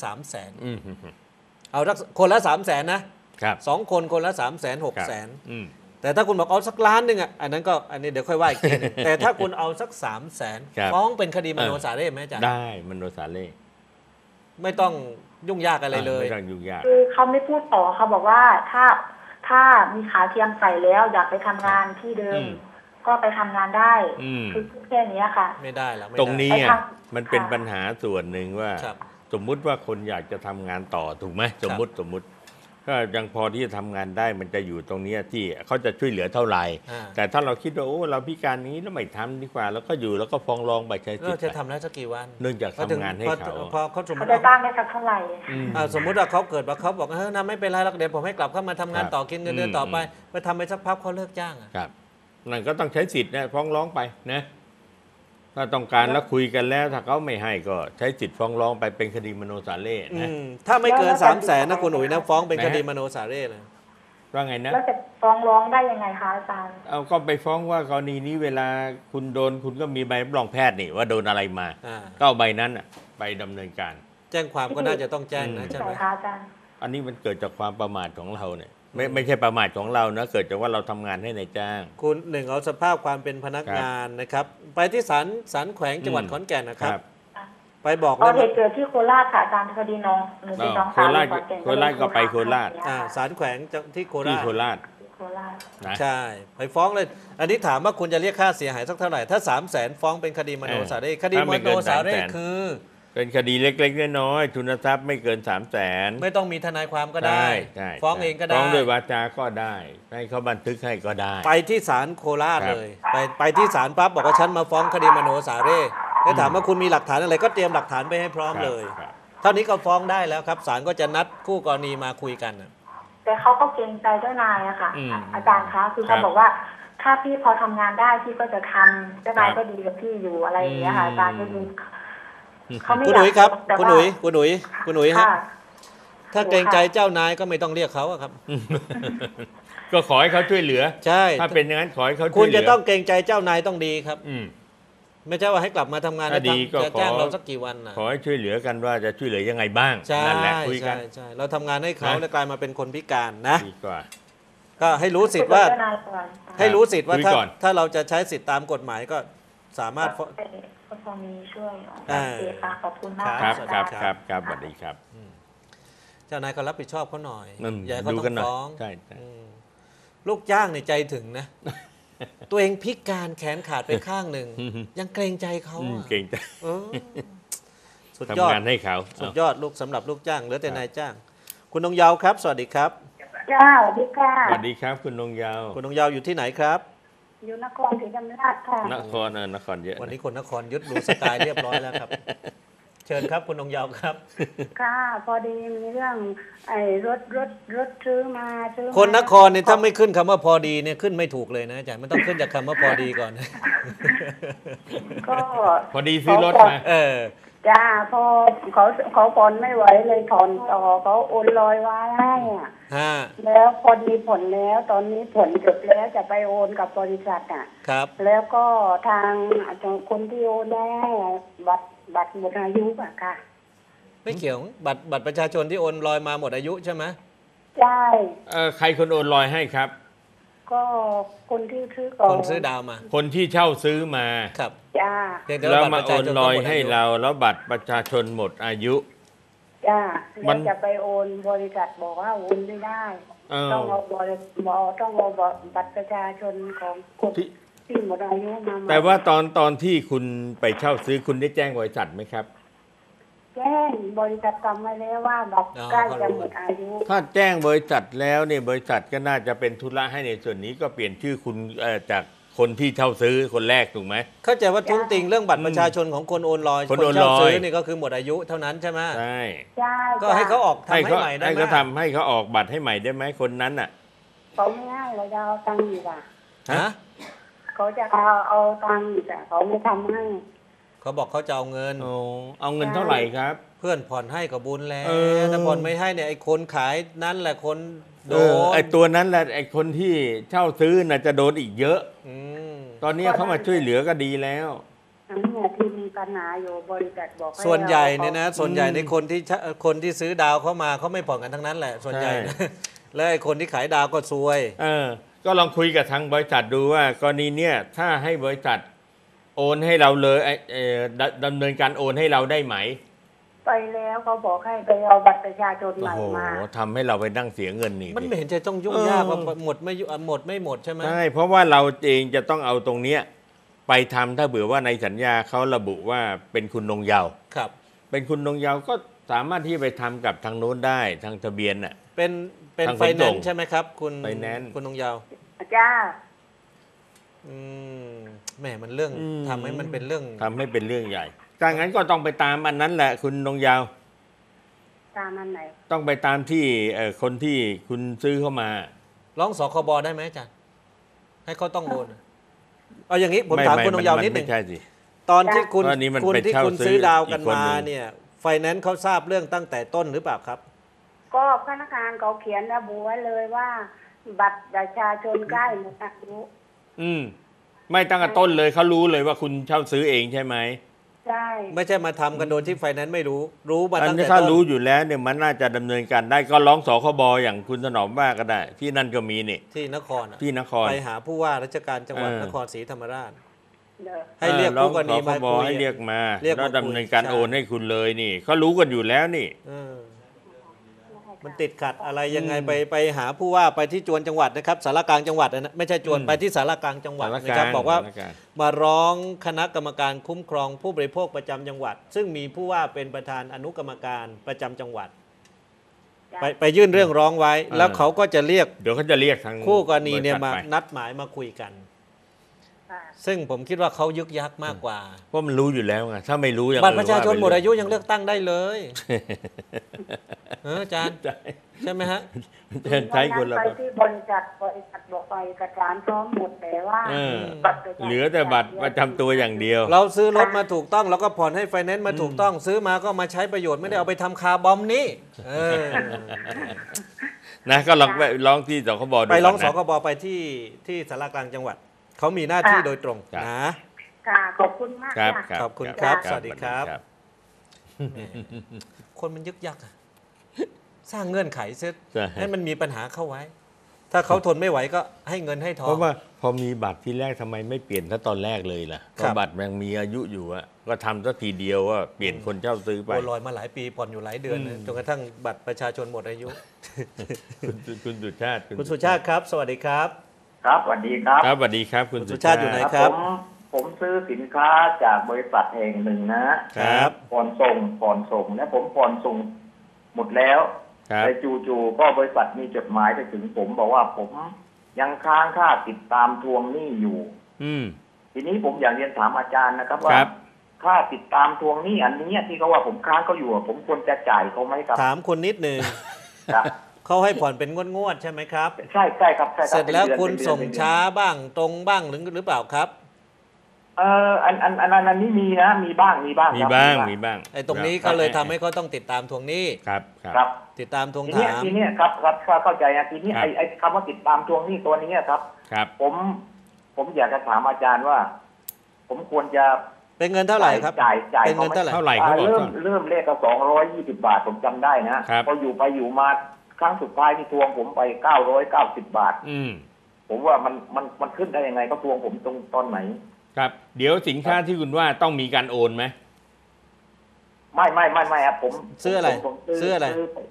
300,000เอาคนละ300,000นะ2คนคนละ300,000 600,000แต่ถ้าคุณบอกเอาสักล้านหนึ่งอันนั้นก็อันนี้เดี๋ยวค่อยว่าอีกทีนึงแต่ถ้าคุณเอาสัก300,000ฟ้องเป็นคดีมโนสาเร่ไหมอาจารย์ได้มโนสาเร่ไม่ต้องยุ่งยากอะไรเลยไม่ต้องยุ่งยากคือเขาไม่พูดต่อเขาบอกว่าถ้ามีขาเทียมใส่แล้วอยากไปทำงานที่เดิม ก็ไปทำงานได้คือแค่นี้ค่ะไม่ได้แล้วตรงนี้มันเป็นปัญหาส่วนหนึ่งว่า สมมุติว่าคนอยากจะทำงานต่อถูกไหมสมมุติก็ยังพอที่จะทำงานได้มันจะอยู่ตรงนี้ที่เขาจะช่วยเหลือเท่าไหร่แต่ถ้าเราคิดว่าโอ้เราพิการนี้แล้วไม่ทำดีกว่าแล้วก็อยู่แล้วก็ฟ้องร้องไปใช้สิทธิ์เราจะทำได้สักกี่วันเนื่องจากทำงานให้เขาพอเขาสมมเขาติจะจ้างได้สักเท่าไหร่สมมุติว่าเขาเกิดว่าเขาบอกนะไม่เป็นไรแล้วเดี๋ยวผมให้กลับเข้ามาทำงานต่อกินเงินเดือนต่อไปไปทำไปสักพักเขาเลิกจ้างครับนั่นก็ต้องใช้สิทธิ์นะฟ้องร้องไปนะถ้าต้องการแล้วคุยกันแล้วถ้าเขาไม่ให้ก็ใช้สิทธิ์ฟ้องร้องไปเป็นคดีมโนสาเร่นะถ้าไม่เกิน300,000นะคุณอุ๋ยนะฟ้องเป็นคดีมโนสาเร่เลยว่าไงนะแล้วจะฟ้องร้องได้ยังไงคะอาจารย์เอาก็ไปฟ้องว่ากรณีนี้เวลาคุณโดนคุณก็มีใบรับรองแพทย์นี่ว่าโดนอะไรมาก็เอาใบนั้นไปดำเนินการแจ้งความก็น่าจะต้องแจ้งนะใช่ไหมคะอาจารย์อันนี้มันเกิดจากความประมาทของเราเนี่ยไม่ใช่ประมาทของเรานะเกิดจากว่าเราทำงานให้นายจ้างคุณหนึ่งเอาสภาพความเป็นพนักงานนะครับไปที่ศาลแขวงจังหวัดขอนแก่นนะครับไปบอกเหตุเกิดที่โคราชค่ะอาจารย์คดีน้องหนูเป็นน้องสาวโคราชก็ไปโคราชศาลแขวงที่โคราชใช่ ไปฟ้องเลย อันนี้ถามว่าคุณจะเรียกค่าเสียหายสักเท่าไหร่ถ้า300,000ฟ้องเป็นคดีมโนสาเร่คดีมโนสาเร่คือเป็นคดีเล็กๆน้อยๆทุนทรัพย์ไม่เกิน300,000 ไม่ต้องมีทนายความก็ได้ฟ้องเองก็ได้ฟ้องด้วยวาจาก็ได้ให้เขาบันทึกให้ก็ได้ไปที่ศาลโคราชเลยไปที่ศาลปั๊บบอกว่าฉันมาฟ้องคดีมโนสาเร่แล้วถามว่าคุณมีหลักฐานอะไรก็เตรียมหลักฐานไปให้พร้อมเลยเท่านี้ก็ฟ้องได้แล้วครับศาลก็จะนัดคู่กรณีมาคุยกันแต่เขาก็เกรงใจเจ้านายอะค่ะอาจารย์คะคือเขาบอกว่าถ้าพี่พอทำงานได้พี่ก็จะทำเจ้านายก็ดีกับพี่อยู่อะไรอย่างเงี้ยค่ะอาจารย์ก็คือเขาไม่อยากครับคุณหนุ่ยฮะถ้าเกรงใจเจ้านายก็ไม่ต้องเรียกเขาครับก็ขอให้เขาช่วยเหลือใช่ถ้าเป็นอย่างนั้นขอให้เขาช่วยเหลือคุณจะต้องเกรงใจเจ้านายต้องดีครับไม่ใช่ว่าให้กลับมาทำงานแล้วจะจ้างเราสักกี่วันนะขอให้ช่วยเหลือกันว่าจะช่วยเหลือยังไงบ้างนั่นแหละคุยกันใช่เราทำงานให้เขาแล้วกลายมาเป็นคนพิการนะดีกว่าก็ให้รู้สิทธิ์ว่าถ้าเราจะใช้สิทธิ์ตามกฎหมายก็สามารถก็พอมีช่วยขอบคุณมากครับสวัสดีครับเจ้านายก็รับผิดชอบเขาหน่อยอย่าเขาต้องฟ้องใช่ลูกจ้างในใจถึงนะตัวเองพิการแขนขาดไปข้างหนึ่งยังเกรงใจเขาเกรงใจสุดยอดทำงานให้เขาสุดยอดลูกสำหรับลูกจ้างเหลือแต่นายจ้างคุณนงเยาว์ครับสวัสดีครับจ้าสวัสดีค่ะสวัสดีครับคุณนงเยาว์คุณนงเยาว์อยู่ที่ไหนครับอยู่นครศรีธรรมราชค่ะนครเยอะวันนี้คนนครยึดรู้สไตล์เรียบร้อยแล้วครับเชิญครับคุณนงเยาว์ครับค่ะพอดีมีเรื่องรถซื้อมาคนนครเนี่ยถ้าไม่ขึ้นคำว่าพอดีเนี่ยขึ้นไม่ถูกเลยนะอาจารย์มันต้องขึ้นจากคำว่าพอดีก่อนก็พอดีซื้อรถมาจ้าพอเขาผ่อนไม่ไหวเลยถอนต่อเขาโอนลอยไว้ให้แล้วพอดีผลแล้วตอนนี้ผลจบแล้วจะไปโอนกับบริษัทครับแล้วก็ทางคนที่โอนได้บัตรหมดอายุค่ะไม่เกี่ยวบัตรประชาชนที่โอนลอยมาหมดอายุใช่ไหมใช่ใครคนโอนลอยให้ครับก็คนที่ซื้อก่อนคนซื้อดาวมาคนที่เช่าซื้อมาครับจ้าแล้วมาโอนลอยให้เราแล้วบัตรประชาชนหมดอายุจ้ามันจะไปโอนบริษัทบอกว่าโอนไม่ได้ต้องเอาบัตรประชาชนของคนที่หมดอายุมาแต่ว่าตอนที่คุณไปเช่าซื้อคุณได้แจ้งบริษัทไหมครับแจ้งบริษัทจำไว้แล้วว่าบัตรใกล้จะหมดอายุถ้าแจ้งบริษัทแล้วเนี่ยบริษัทก็น่าจะเป็นธุระให้ในส่วนนี้ก็เปลี่ยนชื่อคุณจากคนที่เช่าซื้อคนแรกถูกไหมเข้าใจว่าทุ้งติงเรื่องบัตรประชาชนของคนโอนลอยคนเช่าซื้อนี่ก็คือหมดอายุเท่านั้นใช่ไหมใช่ก็ให้เขาออกทำให้ใหม่ได้ไหมให้เขาทำให้เขาออกบัตรให้ใหม่ได้ไหมคนนั้นน่ะเขาไม่ให้เราจะเอาตังค์อีกเขาจะเอาตังค์แต่เขาไม่ทำให้เขาบอกเขาจะเอาเงินเอาเงินเท่าไหร่ครับเพื่อนผ่อนให้กับบุญแล้วถ้าผ่อนไม่ให้เนี่ยไอ้คนขายนั้นแหละคนโดนไอ้ตัวนั้นแหละไอ้คนที่เช่าซื้อน่ะจะโดนอีกเยอะตอนนี้เขามาช่วยเหลือก็ดีแล้วเนี่ยที่มีปัญหาอยู่บริษัทบอกส่วนใหญ่เนี่ยนะส่วนใหญ่ในคนที่ซื้อดาวเข้ามาเขาไม่ผ่อนกันทั้งนั้นแหละส่วนใหญ่แล้วไอ้คนที่ขายดาวก็ซวยก็ลองคุยกับทางบริษัทดูว่ากรณีเนี้ยถ้าให้บริษัทโอนให้เราเลยดำเนินการโอนให้เราได้ไหมไปแล้วเขาบอกให้ไปเอาบัตรประชาชนใหม่โอ้โหมาทำให้เราไปนั่งเสียเงินนี่มันไม่เห็นจะต้องยุ่งยากว่าหมดไม่หมดใช่ไหมใช่เพราะว่าเราเองจะต้องเอาตรงเนี้ยไปทำถ้าเบื่อว่าในสัญญาเขาระบุว่าเป็นคุณนงเยาว์ครับเป็นคุณนงเยาว์ก็สามารถที่จะไปทำกับทางโน้นได้ทางทะเบียนน่ะเป็นทางไฟขนแนส่นงซ์ใช่ไหมครับ คุณ Finance คุณนงยาวจ้าแหมมันเรื่องทำให้มันเป็นเรื่องทำให้เป็นเรื่องใหญ่ถ้างั้นก็ต้องไปตามอันนั้นแหละคุณนงเยาว์ตามมันไหนต้องไปตามที่คนที่คุณซื้อเข้ามาร้องสคบได้ไหมอาจารย์ให้เขาต้องโอนเอาอย่างนี้ผมถามคุณนงยาวนิดหนึ่งไม่ใช่สิตอนที่คุณเพราะอันนี้มันคุณไปที่เช่าคุณซื้อซื้อดาวกันอีกคนมาหนึ่งเนี่ยไฟแนนซ์เขาทราบเรื่องตั้งแต่ต้นหรือเปล่าครับก็พนักงานเขาเขียนระบุไว้เลยว่า บัตรประชาชนใกล้หมดอายุไม่ตั้งแต่ต้นเลยเขารู้เลยว่าคุณเช่าซื้อเองใช่ไหมใช่ไม่ใช่มาทำกันโดยที่ไฟแนนซ์ไม่รู้มาอันตั้งนี้แต่ถ้าต้นรู้อยู่แล้วเนี่ยมันน่าจะดำเนินการได้ก็ร้องสคบอย่างคุณถนอมว่าก็ได้ ที่นั่นก็มีนี่ที่นครอะที่นครไปหาผู้ว่าราชการจังหวัดเออนครศรีธรรมราชเด้อให้เรียกผู้กรณีร้มาองสคบคุยให้เรียกมาเรียกมาแล้วดำเนินการคุยโอนให้คุณเลยนี่เขารู้กันอยู่แล้วนี่เออมันติดขัดอะไรยังไงไปหาผู้ว่าไปที่จวนจังหวัดนะครับสารกลางจังหวัดนะไม่ใช่จวนไปที่สารกลางจังหวัดนะครับบอกว่า มาร้องคณะกรรมการคุ้มครองผู้บริโภคประจำจังหวัด ซึ่งมีผู้ว่าเป็นประธานอนุกรรมการประจำจังหวัด ไปยื่นเรื่องร้องไว้ แล้วเขาก็จะเรียกเดี๋ยวเขาจะเรียกทางคู่กรณีเนี่ยบริษัทมาไปนัดหมายมาคุยกันค่ะซึ่งผมคิดว่าเขายึกยักมากกว่าเพราะมันรู้อยู่แล้วไงถ้าไม่รู้อย่างบัตรประชาชนหมดอายุว่ายังเลือกตั้งได้เลยอาจารย์ใช่ใช่ไหมฮะใช้คนละไปที่บริษัทบอกไปเอกสารพร้อมหมดแต่ว่าเออบัตรประชาชนเหลือแต่บัตรประจำตัวอย่างเดียวเราซื้อรถมาถูกต้องเราก็ผ่อนให้ไฟแนนซ์มาถูกต้อง ซื้อมาก็มาใช้ประโยชน์ไม่ได้เอาไปทำคาร์บอมนี่เออนะก็ลองไปร้องที่สคบดูไปร้องก่นสนะคบไปที่สารกลางจังหวัดเขามีหน้าที่โดยตรงครับนะค่ะขอบคุณมากครับค่ะขอบคุณครับรัสวัสดีครับ คนมันยึกยักอะสร้างเงื่อนไขเสียใช่ให้มันมีปัญหาเข้าไว้ ถ้าเขาทนไม่ไหวก็ให้เงินให้ทองเพราะว่าพอมีบัตรที่แรกทำไมไม่เปลี่ยนถ้าตอนแรกเลยล่ะครัก็บบัตรยังมีอายุอยู่อะก็ทำสักทีเดียวว่าเปลี่ยนคนเช่าซื้อไปโอนลอยมาหลายปีผ่อนอยู่หลายเดือนนะจนกระทั่งบัตรประชาชนหมดอายุคุณสุชาติคุณสุชาติครับ สวัสดีครับครับสวัสดีครับครับสวัสดีครับคุณคุณสุชาติอยู่ไหนครับผมซื้อสินค้าจากบริษัทแห่งหนึ่งนะครับ ผ่อนส่งและผมผ่อนส่งหมดแล้วครับแต่จู่ๆก็บริษัทมีจดหมายไปถึงผมบอกว่าผมยังค้างค่าติดตามทวงหนี้อยู่ ทีนี้ผมอยากเรียนถามอาจารย์นะครับว่าครับค่าติดตามทวงหนี้อันนี้ที่เขาว่าผมค้างเขาอยู่อะผมควรจะจ่ายเขาไหมครับถามคุณนิดหนึ่งครับเขาให้ผ่อนเป็นงวดๆใช่ไหมครับใช่ใช่ครับใช่ครับเสร็จแล้วป็นดือนคุณเป็นเดือนส่งเป็นเดือนช้าบ้างตรงบ้างหรือเปล่าครับอันนี้มีนะมีบ้างมีครับบ้างไอ้ตรงนี้ก็เลยทำให้เขาต้องติดตามทวงหนี้ครับครับติดตามทวงทีถามนี้ครับเข้าใจนะทีนี้ครับไอ้คำว่าติดตามทวงหนี้ตัวนี้ครับครับผมอยากจะถามอาจารย์ว่า ผมควรจะเป็นเงินเท่าไหร่ครับจ่ายเป็นเงินเท่าไหร่เท่าไหร่เขาบอกเริ่มเลขก็220 บาทผมจำได้นะครับ พออยู่ไปอยู่มาครั้งสุดท้ายที่ทวงผมไป990 บาท ผมว่ามันขึ้นได้ยังไงก็ทวงผมตรงตอนไหนครับ เดี๋ยวสินค้าที่คุณว่าต้องมีการโอนไหมไม่ครับผมซื้ออะไรผมซื้ออะไร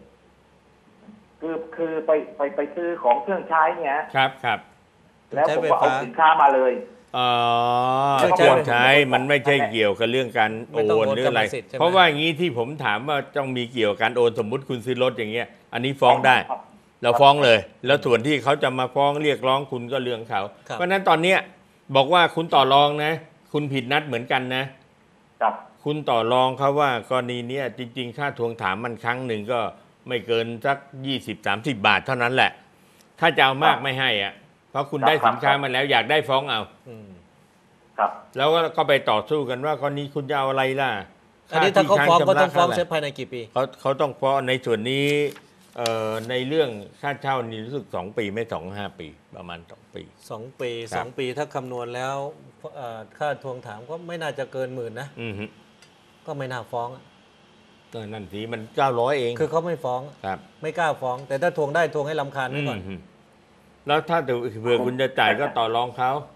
คือไปซื้อของเครื่องใช้เนี่ยครับแล้วผมก็เอาสินค้ามาเลยอ๋อเครื่องเครื่องใช้ใช้มันไม่ใช่เกี่ยวกับเรื่องการไม่โอต้องนโอนหรืออะไรกรรมสิทธิ์ใช่ไหมเพราะว่าอย่างนี้ที่ผมถามว่าต้องมีเกี่ยวกับการโอนสมมุติคุณซื้อรถอย่างเงี้ย อันนี้ฟ้องได้ครับเราฟ้องเลย แล้วส่วนที่เขาจะมาฟ้องเรียกร้องคุณก็เรื่องเขา เพราะฉะนั้นตอนเนี้ยบอกว่าคุณต่อรองนะ คุณผิดนัดเหมือนกันนะครับคุณต่อรองเขาว่ากรณีเนี้ยจริง ๆ ค่าทวงถามมันครั้งหนึ่งก็ไม่เกินสัก20-30 บาทเท่านั้นแหละ ถ้าจะเอามากไม่ให้อ่ะเพราะคุณได้สินค้ามาแล้วอยากได้ฟ้องเอาครับแล้วก็ไปต่อสู้กันว่ากรณีคุณจะเอาอะไรล่ะอันนี้ถ้าเขาฟ้องก็ต้องฟ้องค่าเสีที่ยภายในกี่ปีเขาต้องฟ้องในส่วนนี้ในเรื่องค่าเช่านี่รู้สึก2 ปีไม่2-5 ปีประมาณ2 ปี 2 ปีครับ 2 ปีถ้าคำนวณแล้วค่าทวงถามก็ไม่น่าจะเกิน10,000นะอือฮึก็ไม่น่าฟ้องอะนั่นสิมัน900เองคือเขาไม่ฟ้องครับไม่กล้าฟ้อง แต่ถ้าทวงได้ทวงให้ลำคาญไว้ก่อนแล้วถ้าเผื่อคุณจะจ่ายก็ต่อรองเขา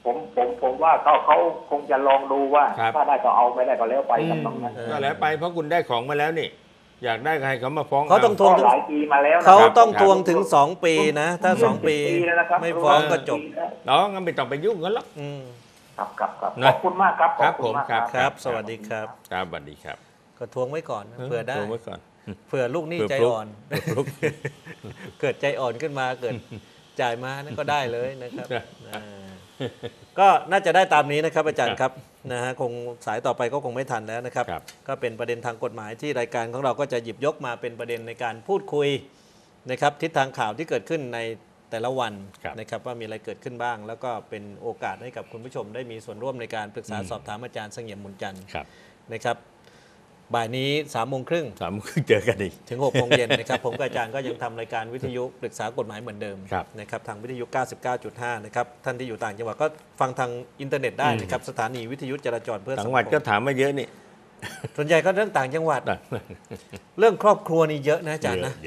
ผมว่าเขาคงจะลองดูว่าถ้าได้ก็เอาไม่ได้ก็แล้วไปกับตรงนั้นก็แล้วไปเพราะคุณได้ของมาแล้วนี่ อยากได้ใครเขามาฟ้องเขาต้องทวงหลายปีมาแล้วเขาต้องทวงถึง2 ปีนะถ้า2 ปีไม่ฟ้องก็จบน้องงั้นไม่ต้องไปยุ่งกันหรอกครับขอบคุณมากครับครับผมครับครับสวัสดีครับครับสวัสดีครับก็ทวงไว้ก่อนนะเผื่อได้ทวงไว้ก่อนเผื่อลูกหนี้ใจอ่อน เกิดใจอ่อนขึ้นมาเกิดจ่ายมานั่นก็ได้เลยนะครับก็น่าจะได้ตามนี้นะครับอาจารย์ครับนะฮะคงสายต่อไปก็คงไม่ทันแล้วนะครับ ก็เป็นประเด็นทางกฎหมายที่รายการของเราก็จะหยิบยกมาเป็นประเด็นในการพูดคุยนะครับทิศทางข่าวที่เกิดขึ้นในแต่ละวันนะครับว่ามีอะไรเกิดขึ้นบ้าง แล้วก็เป็นโอกาสให้กับคุณผู้ชมได้มีส่วนร่วมในการปรึกษาสอบถามอาจารย์เสงี่ยมบุญจันทร์นะครับบ่ายนี้3 โมงครึ่งเจอกันอีกถึง6 โมงเย็นนะครับผมกับอาจารย์ก็ยังทำรายการวิทยุปรึกษากฎหมายเหมือนเดิมนะครับทางวิทยุ 99.5 นะครับท่านที่อยู่ต่างจังหวัดก็ฟังทางอินเทอร์เน็ตได้นะครับสถานีวิทยุจราจรเพื่อสังคมจังหวัดก็ถามมาเยอะนี่ส่วนใหญ่ก็เรื่องต่างจังหวัดเรื่องครอบครัวนี่เยอะนะอาจารย์นะ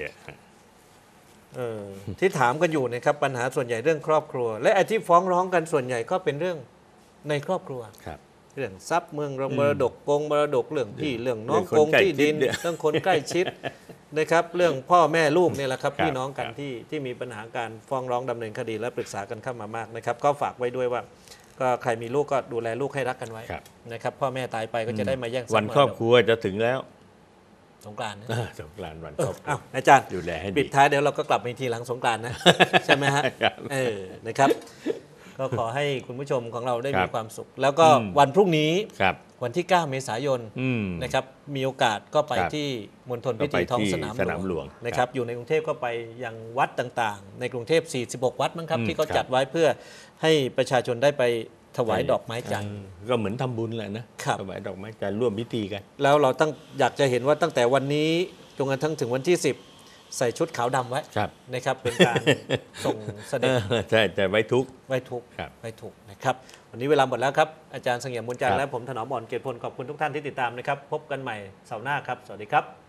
ที่ถามกันอยู่นะครับปัญหาส่วนใหญ่เรื่องครอบครัวและไอ้ที่ฟ้องร้องกันส่วนใหญ่ก็เป็นเรื่องในครอบครัวเรื่องทรัพย์เมืองมรดกกงมรดกเรื่องที่เรื่องน้องกงที่ดินเรื่องคนใกล้ชิดนะครับเรื่องพ่อแม่ลูกเนี่ยแหละครับพี่น้องกันที่มีปัญหาการฟ้องร้องดำเนินคดีและปรึกษากันเข้ามามากนะครับก็ฝากไว้ด้วยว่าก็ใครมีลูกก็ดูแลลูกให้รักกันไว้นะครับพ่อแม่ตายไปก็จะได้มาแย่งวันครอบครัวจะถึงแล้วสงกรานต์สงกรานต์วันครอบครัวอาจารย์ดูแลให้ดีปิดท้ายเดี๋ยวเราก็กลับมาทีหลังสงกรานต์นะใช่ไหมฮะนะครับก็ขอให้คุณผู้ชมของเราได้มีความสุขแล้วก็วันพรุ่งนี้วันที่9 เมษายนนะครับมีโอกาสก็ไปที่มณฑลพิธีท้องสนามหลวงนะครับอยู่ในกรุงเทพก็ไปยังวัดต่างๆในกรุงเทพ46 วัดมั้งครับที่เขาจัดไว้เพื่อให้ประชาชนได้ไปถวายดอกไม้จันทร์ก็เหมือนทำบุญแหละนะถวายดอกไม้จันทร์ร่วมพิธีกันแล้วเราอยากจะเห็นว่าตั้งแต่วันนี้จนกระทั่งถึงวันที่10ใส่ชุดขาวดำไว้นะครับเป็นการส่งเสด็จใช่แต่ไว้ทุกนะครับ วันนี้เวลาหมดแล้วครับอาจารย์เสงี่ยมบุญจันทร์และผมถนอมอ่อนเกตพลขอบคุณทุกท่านที่ติดตามนะครับพบกันใหม่เสาร์หน้าครับสวัสดีครับ